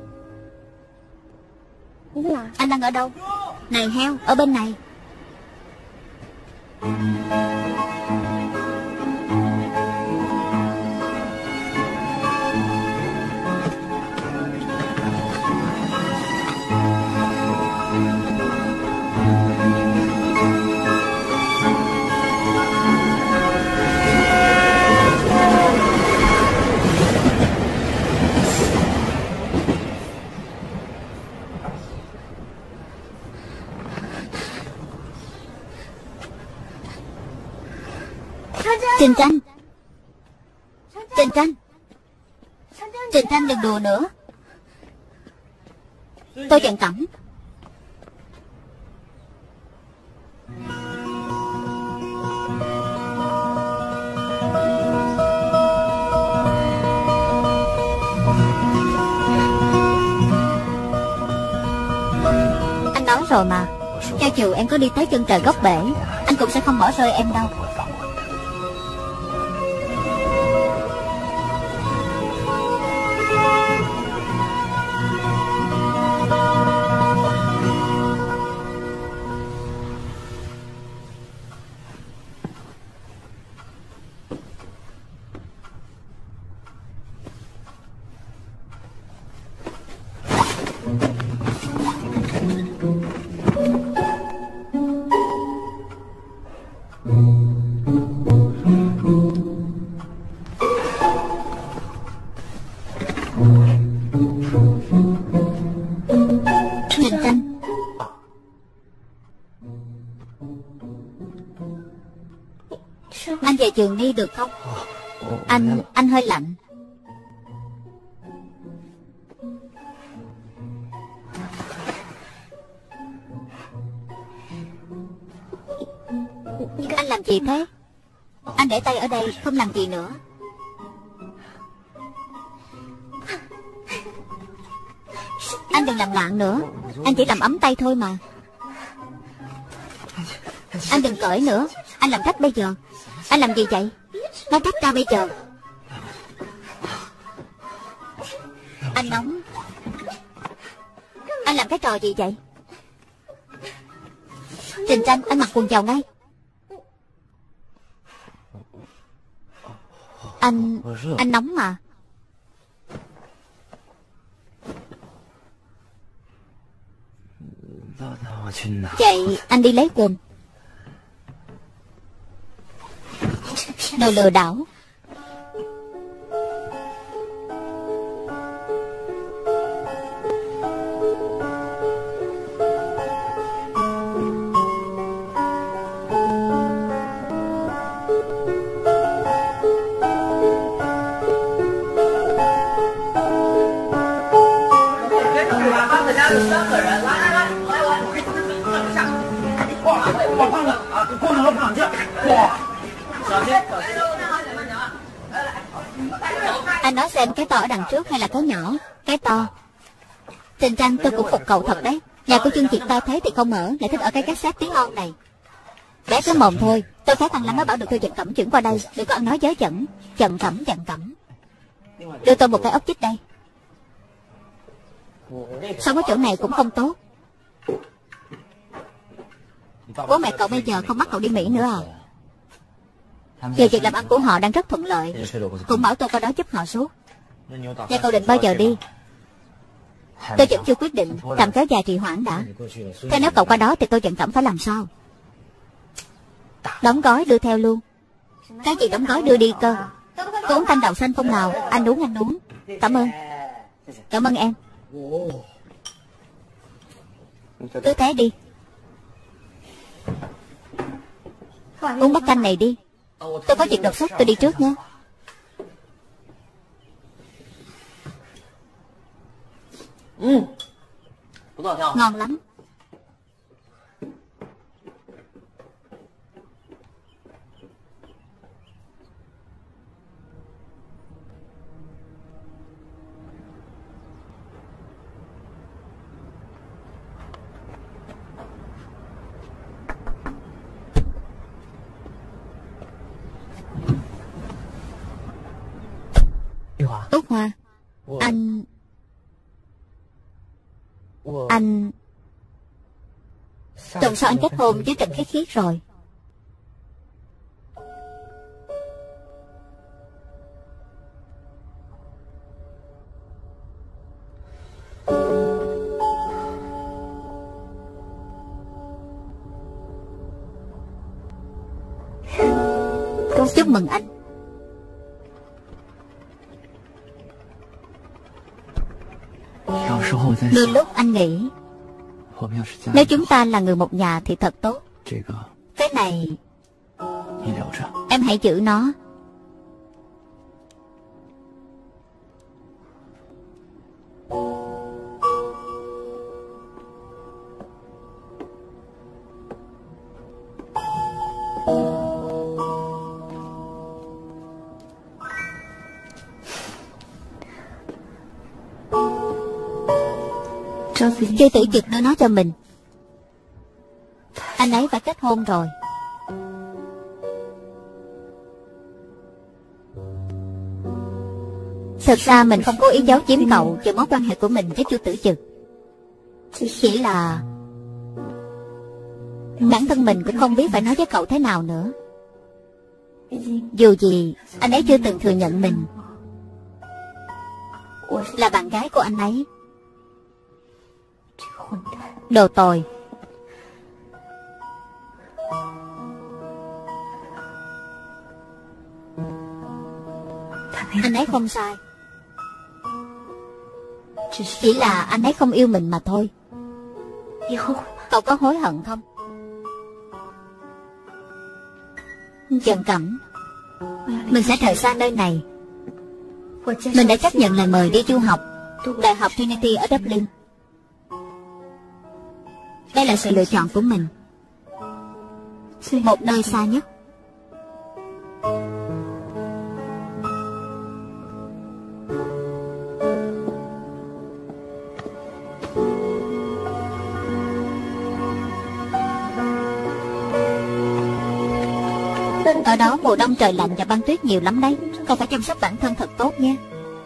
Anh đang ở đâu? Này heo, ở bên này. Trình Tranh. Trình Tranh. Trình Tranh đừng đùa nữa. Tôi Trần Cẩm. Anh nói rồi mà, cho dù em có đi tới chân trời góc bể, anh cũng sẽ không bỏ rơi em đâu. giường đi được không? Anh hơi lạnh. Anh làm gì thế? Anh để tay ở đây, không làm gì nữa. Anh đừng làm loạn nữa. Anh chỉ làm ấm tay thôi mà. Anh đừng cởi nữa. Anh làm rách bây giờ. Anh làm gì vậy? Nó rách ra bây giờ. Anh nóng. Anh làm cái trò gì vậy? Trình Tranh, anh mặc quần vào ngay. Anh nóng mà. Vậy anh đi lấy quần. Đồ lừa đảo. Anh nói xem cái to ở đằng trước hay là cái nhỏ? Cái to. Trình Tranh, tôi cũng phục cậu thật đấy. Nhà của Chương Triệt to thế thì không ở, lại thích ở cái cassette tiếng on này. Bé cái mồm thôi. Tôi thấy thằng Lâm nó bảo được tôi Trần Cẩm chuyển qua đây. Đừng có ăn nói dớ dẫn. Trần Cẩm. Đưa tôi một cái ốc chích đây. Sống ở chỗ này cũng không tốt. Bố mẹ cậu bây giờ không bắt cậu đi Mỹ nữa à? Giờ việc làm ăn của họ đang rất thuận lợi. Cũng bảo tôi qua đó giúp họ suốt. Nhà cậu định bao giờ đi? Tôi vẫn chưa quyết định. Tạm kéo dài trì hoãn đã. Thế nếu cậu qua đó thì tôi Trần Cẩm phải làm sao? Đóng gói đưa theo luôn. Cái gì đóng gói đưa đi cơ? Tôi uống thanh đậu xanh không nào? Anh uống. Cảm ơn. Cảm ơn em. Cứ thế đi. Uống bát canh này đi. Tôi có chuyện đột xuất, tôi đi trước nhé. Ngon lắm. Út Hoa, anh tuần sau anh kết hôn với Trần Khiết Khiết rồi. Chúc mừng anh. Đôi lúc anh nghĩ nếu chúng ta là người một nhà thì thật tốt. Cái này em hãy giữ nó. Chư Tử Dực đưa nó cho mình. Anh ấy phải kết hôn rồi. Thực ra mình không cố ý giấu giếm cậu về mối quan hệ của mình với Chu Tử Dực. Chỉ là bản thân mình cũng không biết phải nói với cậu thế nào nữa. Dù gì anh ấy chưa từng thừa nhận mình là bạn gái của anh ấy. Đồ tồi. Anh ấy không sai. Chỉ là anh ấy không yêu mình mà thôi. Cậu có hối hận không? Trần Cẩm, Mình sẽ rời xa nơi này. Mình đã chấp nhận lời mời đi du học Đại học Trinity ở Dublin. Đây là sự lựa chọn của mình. Một nơi xa nhất. Ở đó mùa đông trời lạnh và băng tuyết nhiều lắm đấy. Con phải chăm sóc bản thân thật tốt nha.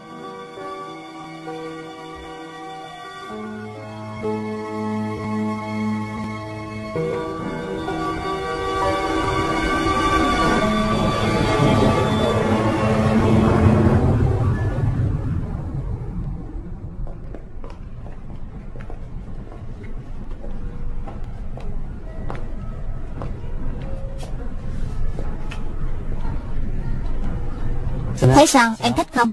Thế sao, em thích không?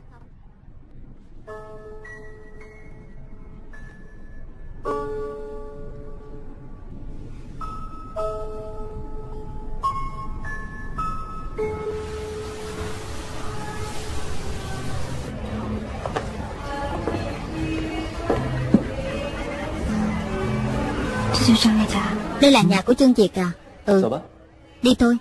Đây là nhà của Trương Việt à? Ừ. Đi thôi.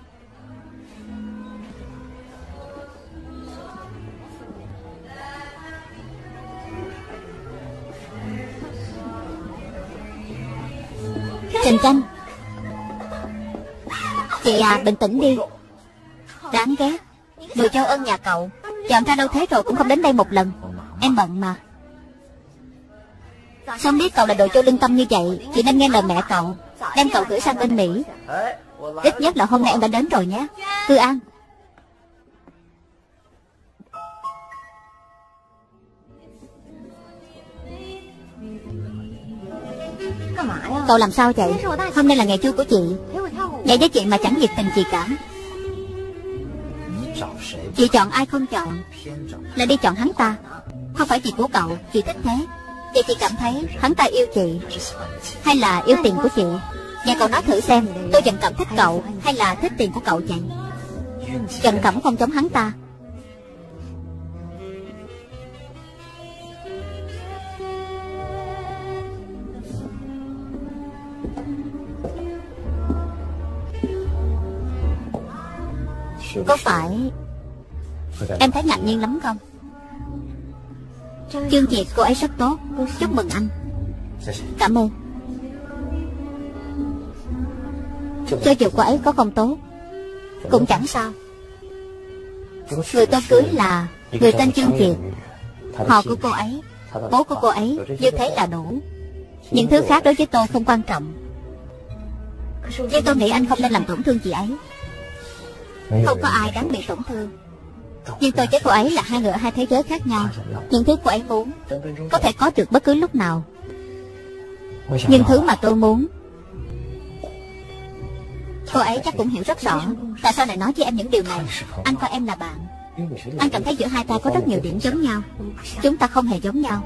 Trình Tranh. Chị à, bình tĩnh đi. Đáng ghét. Người châu ân nhà cậu chọn ra lâu thế rồi cũng không đến đây một lần. Em bận mà. Xong biết cậu là đồ châu lương tâm như vậy, chị nên nghe lời mẹ cậu, đem cậu gửi sang bên Mỹ. Ít nhất là hôm nay em đã đến rồi nhé. Tư An. Cậu làm sao vậy? Hôm nay là ngày vui của chị. Vậy với chị mà chẳng nhiệt tình gì cả. Chị chọn ai không chọn, là đi chọn hắn ta. Không phải việc của cậu, chị thích thế. Vậy chị cảm thấy hắn ta yêu chị hay là yêu tiền của chị? Vậy cậu nói thử xem, tôi Trần Cẩm thích cậu hay là thích tiền của cậu vậy? Trần Cẩm không giống hắn ta. Có phải em thấy ngạc nhiên lắm không? Chương Việt cô ấy rất tốt. Chúc mừng anh. Cảm ơn. Cho dù cô ấy có không tốt cũng chẳng sao. Người tôi cưới là người tên Chương Việt. Họ của cô ấy, bố của cô ấy, như thế là đủ. Những thứ khác đối với tôi không quan trọng. Nhưng tôi nghĩ anh không nên làm tổn thương chị ấy. Không có ai đáng bị tổn thương. Nhưng tôi với cô ấy là hai người ở hai thế giới khác nhau. Những thứ cô ấy muốn có thể có được bất cứ lúc nào. Nhưng thứ mà tôi muốn, cô ấy chắc cũng hiểu rất rõ. Tại sao lại nói với em những điều này? Anh coi em là bạn. Anh cảm thấy giữa hai ta có rất nhiều điểm giống nhau. Chúng ta không hề giống nhau.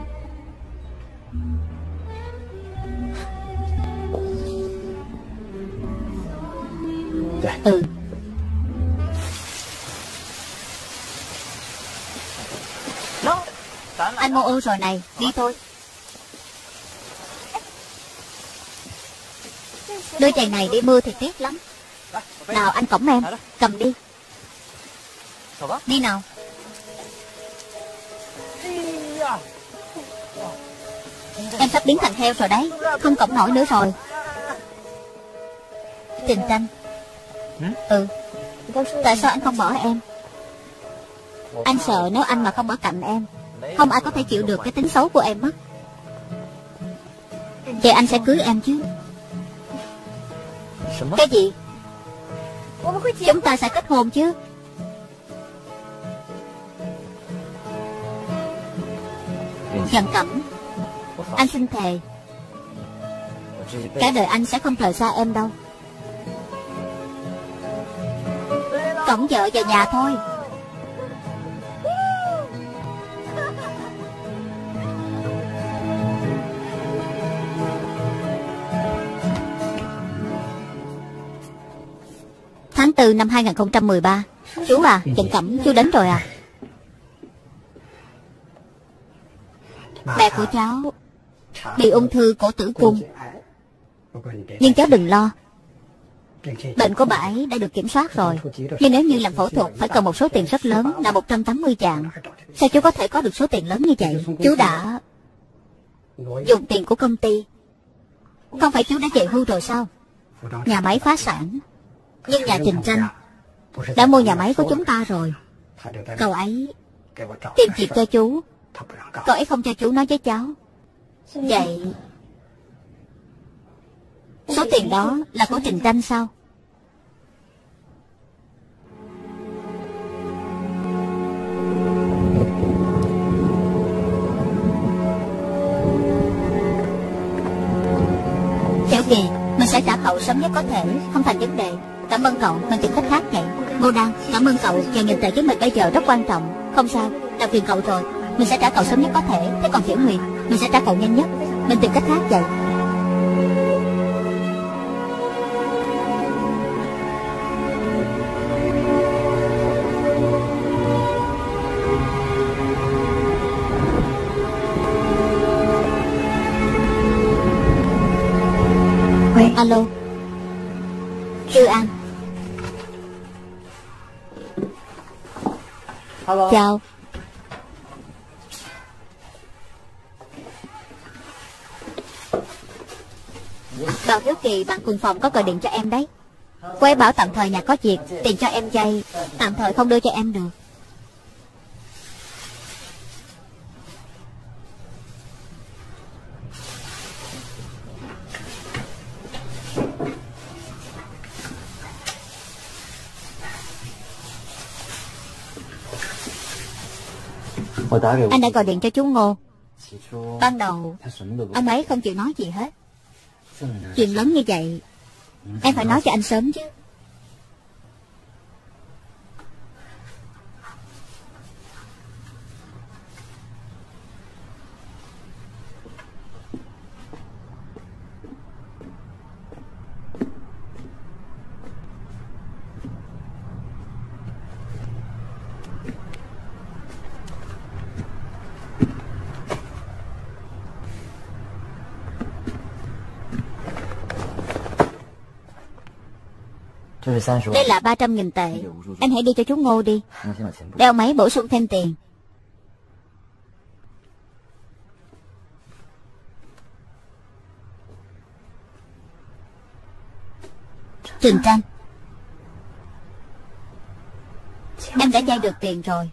Ừ. Anh mua ô rồi này, đi thôi. Đôi giày này đi mưa thì tiếc lắm. Nào anh cõng em, cầm đi. Đi nào. Em sắp biến thành heo rồi đấy, không cõng nổi nữa rồi. Trình Tranh. Ừ. Tại sao anh không bỏ em? Anh sợ nếu anh mà không ở cạnh em, không ai có thể chịu được cái tính xấu của em mất. Vậy anh sẽ cưới em chứ? Cái gì? Chúng ta sẽ kết hôn chứ? Trần Cẩm, anh xin thề, cả đời anh sẽ không rời xa em đâu. Cõng vợ về nhà thôi. Tháng 4 năm 2013, Chú à, Trần Cẩm chú đến rồi à? Mẹ của cháu bị ung thư cổ tử cung, nhưng cháu đừng lo, bệnh của bà ấy đã được kiểm soát rồi. Nhưng nếu như làm phẫu thuật phải cần một số tiền rất lớn, là 180 vạn. Sao chú có thể có được số tiền lớn như vậy? Chú đã dùng tiền của công ty. Không phải chú đã về hưu rồi sao? Nhà máy phá sản, nhưng nhà Trình Tranh đã mua nhà máy của chúng ta rồi. Cậu ấy tìm việc cho chú, cậu ấy không cho chú nói với cháu. Vậy số tiền đó là của Trình Tranh sao? Tiểu Kỳ, mình sẽ trả cậu sớm nhất có thể, không thành vấn đề. Cảm ơn cậu, mình tìm cách khác vậy. Ngô Đăng, cảm ơn cậu, chờ nhìn tệ với mình bây giờ rất quan trọng. Không sao, làm phiền cậu rồi. Mình sẽ trả cậu sớm nhất có thể. Thế còn Tiểu Nguyệt, mình sẽ trả cậu nhanh nhất. Mình tìm cách khác vậy. Alo, Tư An. Chào. Bảo Hiếu Kỳ bạn cùng phòng có gọi điện cho em đấy. Cô ấy bảo tạm thời nhà có việc, tiền cho em vay tạm thời không đưa cho em được. Anh đã gọi điện cho chú Ngô. Ban đầu ông ấy không chịu nói gì hết. Chuyện lớn như vậy em phải nói cho anh sớm chứ. Đây là 300.000 tệ. Em hãy đưa cho chú Ngô đi, để ông ấy bổ sung thêm tiền. Trình Tranh, em đã vay được tiền rồi.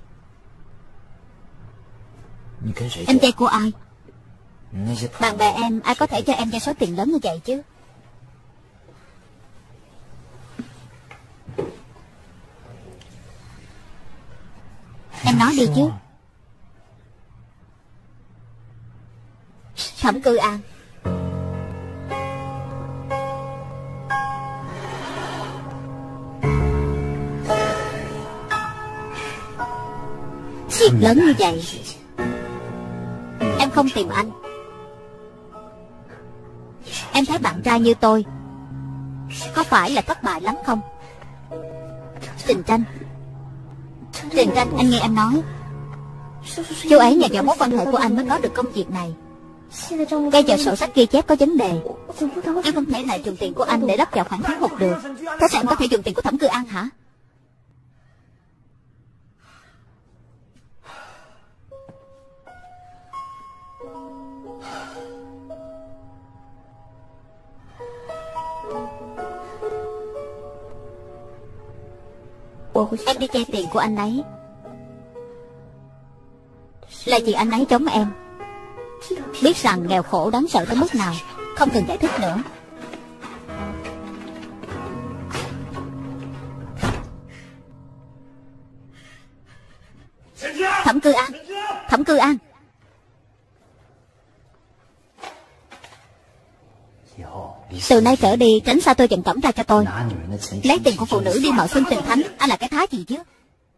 Em vay của ai? Bạn bè em, ai có thể cho em vay số tiền lớn như vậy chứ? Em nói đi chứ. Thẩm Cư An. Việc lớn như vậy em không tìm anh. Em thấy bạn trai như tôi có phải là thất bại lắm không? Trình Tranh, Trình Tranh, anh nghe em nói, chú ấy nhờ vào mối quan hệ của anh mới có được công việc này. Bây giờ sổ sách ghi chép có vấn đề, em không thể lại dùng tiền của anh để lấp vào khoản thiếu hụt được. Thế sao em có thể dùng tiền của Thẩm Cư An hả? Em đi che tiền của anh ấy là vì anh ấy chống em. Biết rằng nghèo khổ đáng sợ tới mức nào, không cần giải thích nữa. Thẩm Cư An, Thẩm Cư An. Từ nay trở đi tránh xa tôi Trần Cẩm ra cho tôi. Lấy tiền của phụ nữ đi mạo xưng tình thánh, anh là cái thá gì chứ?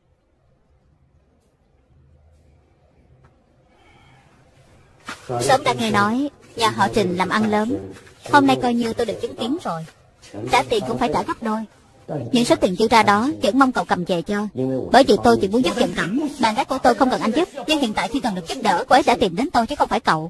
Sớm đã nghe nói nhà họ Trình làm ăn lớn. Hôm nay coi như tôi được chứng kiến rồi. Trả tiền cũng phải trả gấp đôi. Những số tiền dư ra đó vẫn mong cậu cầm về cho. Bởi vì tôi chỉ muốn giúp Trần Cẩm. Bạn gái của tôi không cần anh giúp, nhưng hiện tại khi cần được giúp đỡ, cô ấy đã tìm đến tôi chứ không phải cậu.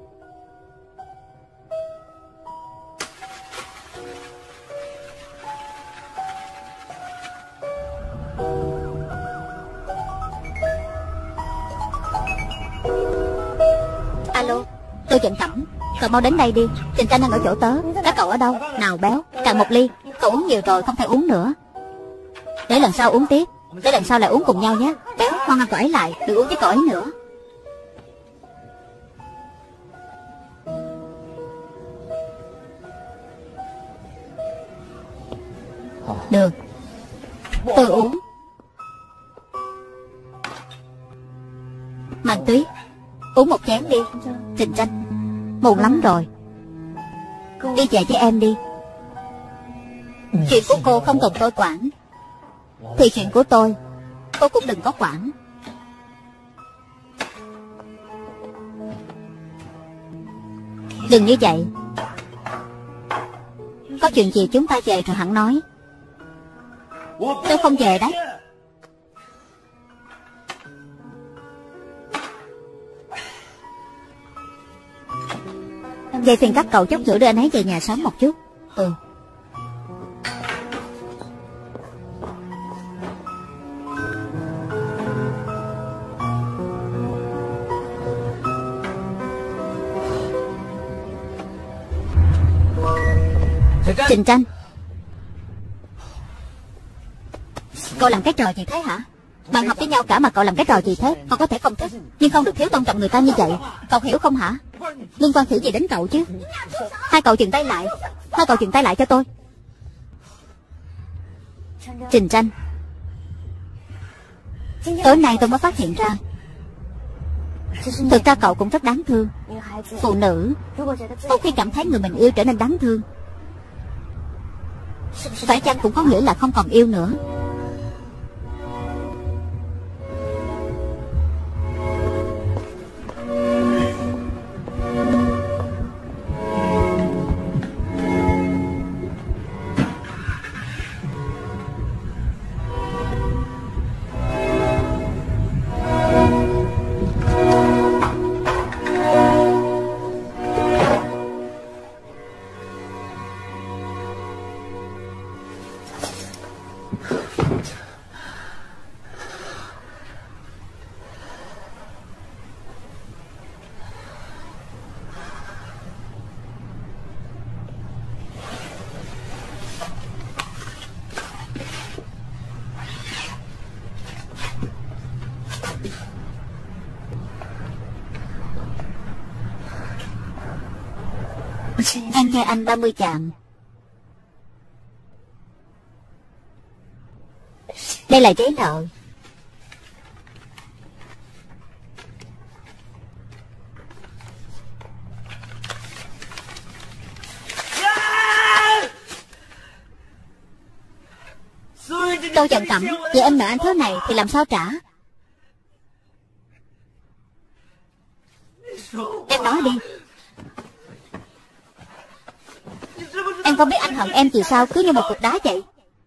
Alo, tôi Trần Cẩm. Cậu mau đến đây đi. Trình Tranh đang ở chỗ tớ. Các cậu ở đâu? Nào béo, cạn một ly. Cậu uống nhiều rồi, không thể uống nữa. Để lần sau uống tiếp. Để lần sau lại uống cùng nhau nhé. Béo, mau ngăn cậu ấy lại, đừng uống với cậu ấy nữa. Được, tôi uống. Mạnh Tuyết, uống một chén đi. Trình Tranh, muộn lắm rồi. Đi về với em đi. Chuyện của cô không cần tôi quản, thì chuyện của tôi cô cũng đừng có quản. Đừng như vậy. Có chuyện gì chúng ta về rồi hẳn nói. Tôi không về đấy. Vậy phiền các cậu chút nữa đưa anh ấy về nhà sớm một chút. Ừ. Trình Tranh, cậu làm cái trò gì thế hả? Bạn học với nhau cả mà cậu làm cái trò gì thế? Cậu có thể không thích, nhưng không được thiếu tôn trọng người ta như vậy. Cậu hiểu không hả? Liên quan thử gì đến cậu chứ? Hai cậu dừng tay lại. Hai cậu dừng tay lại cho tôi. Trình Tranh, tối nay tôi mới phát hiện ra, thực ra cậu cũng rất đáng thương. Phụ nữ một khi cảm thấy người mình yêu trở nên đáng thương, phải chăng cũng có nghĩa là không còn yêu nữa? Em cho anh 30 chạm. Đây là giấy nợ. Tôi Trần Cẩm, vậy em nợ anh thứ này thì làm sao trả? Em nói đi. Em không biết anh hận em vì sao cứ như một cục đá vậy.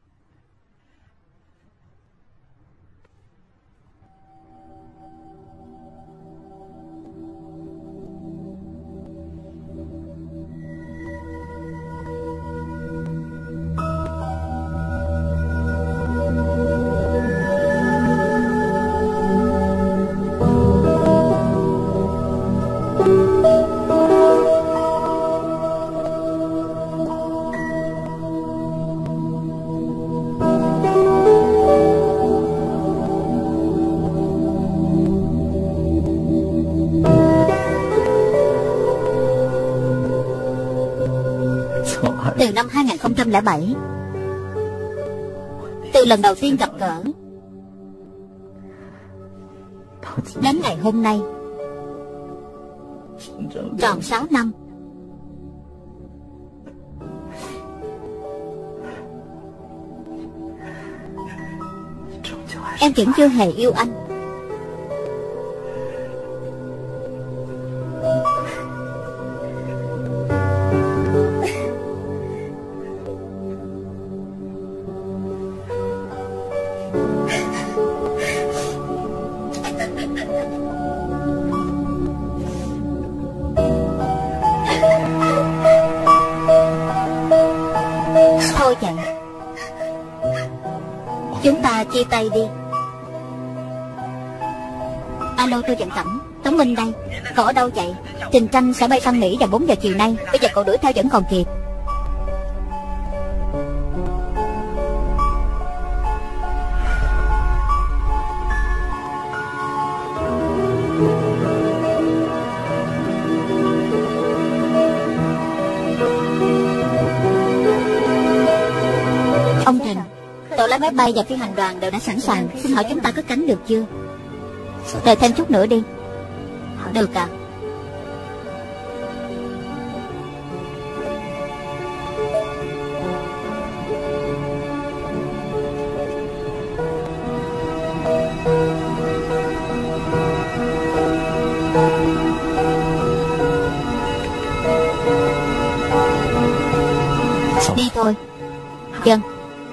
Từ năm 2007, từ lần đầu tiên gặp gỡ đến ngày hôm nay, tròn 6 năm. Em vẫn chưa hề yêu anh. chia tay đi. Alo, tôi Trần Cẩm, Tống Minh đây. Cậu ở đâu vậy? Trình Tranh sẽ bay sang Mỹ vào 4 giờ chiều nay. Bây giờ cậu đuổi theo vẫn còn kịp. Ông Trình, tổ lái máy bay và phi hành đoàn đều đã sẵn sàng. Xin hỏi chúng ta có cánh được chưa? Đợi thêm chút nữa đi. Được ạ. Đi thôi. Vâng.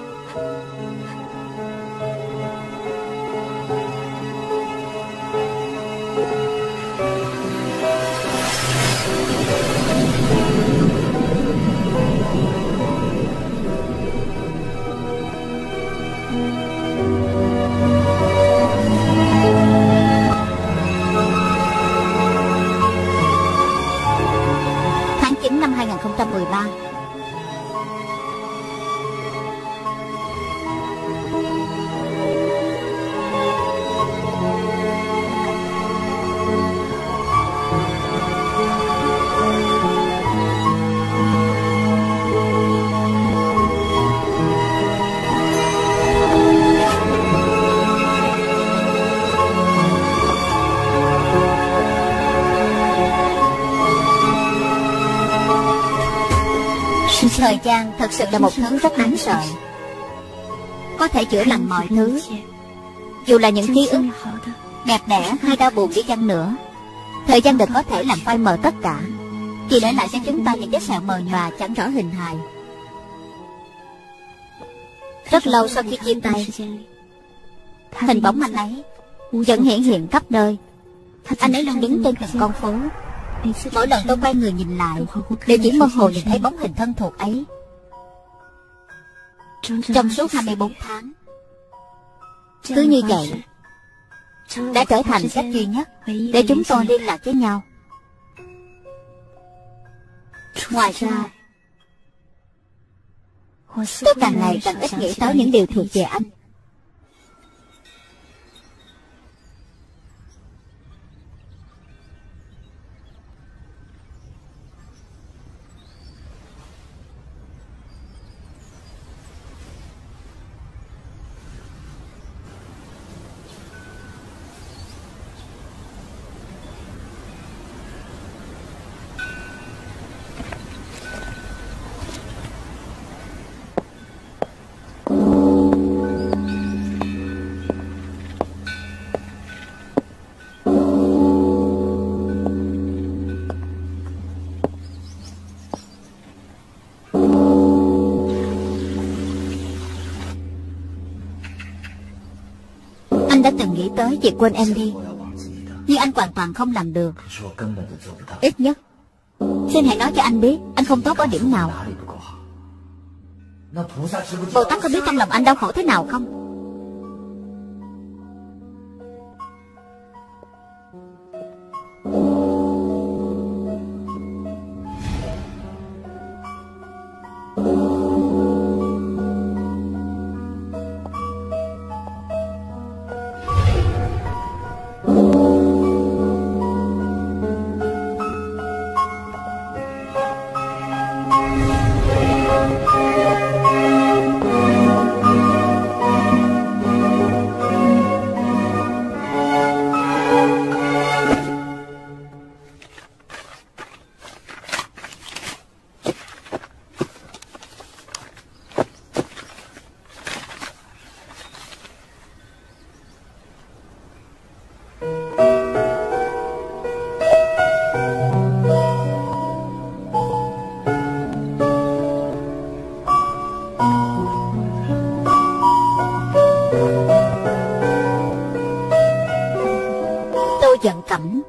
Tháng 9 năm 2013. Thời gian thật sự là một thứ rất đáng sợ, có thể chữa lành mọi thứ, dù là những ký ức đẹp đẽ hay đau buồn đi chăng nữa. Thời gian được có thể làm phai mờ tất cả, chỉ để lại cho chúng ta những vết sẹo mờ nhòa chẳng rõ hình hài. Rất lâu sau khi chia tay, hình bóng anh ấy vẫn hiện hiện khắp nơi. Anh ấy luôn đứng trên từng con phố. Mỗi lần tôi quay người nhìn lại, đều chỉ mơ hồ nhìn thấy bóng hình thân thuộc ấy. Trong suốt 24 tháng, cứ như vậy đã trở thành cách duy nhất để chúng tôi liên lạc với nhau. Ngoài ra, tôi càng ngày càng ít nghĩ tới những điều thuộc về anh. Anh đã từng nghĩ tới việc quên em đi, nhưng anh hoàn toàn không làm được. Ít nhất, xin hãy nói cho anh biết anh không tốt ở điểm nào. Bồ Tát có biết trong lòng anh đau khổ thế nào không? Giận Cẩm.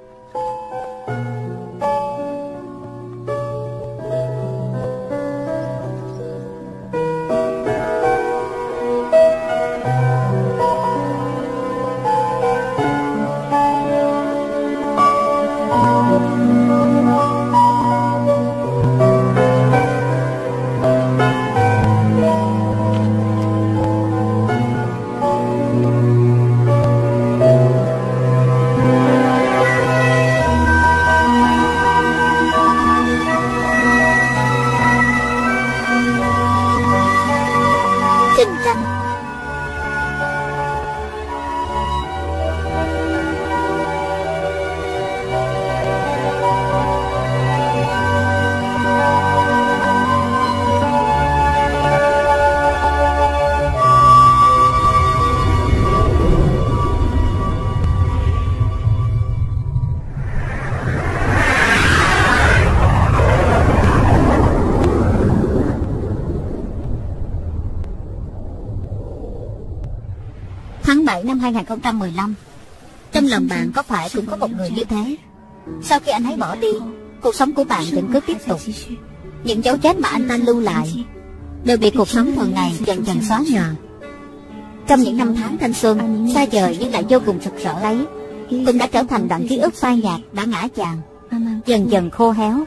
Tháng 7 năm 2015, trong lòng bạn có phải cũng có một người như thế? Sau khi anh ấy bỏ đi, cuộc sống của bạn vẫn cứ tiếp tục. Những dấu vết mà anh ta lưu lại đều bị cuộc sống thường ngày dần dần xóa nhòa. Trong những năm tháng thanh xuân xa vời nhưng lại vô cùng rực rỡ ấy, cũng đã trở thành đoạn ký ức phai nhạt đã ngã vàng, dần dần khô héo.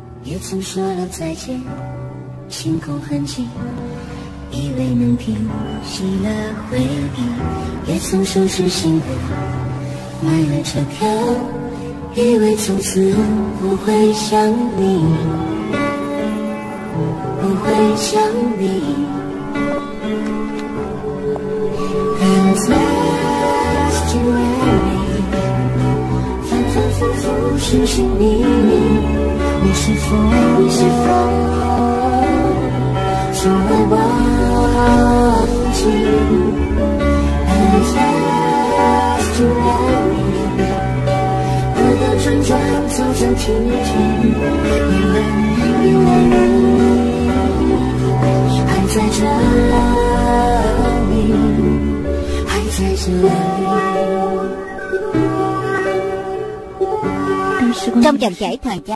寻寻觅觅，你是否从未忘记 ？At last you met me， 兜兜转转，走走停停，因为你还在这里，还在这里。 Trong dòng chảy thời gian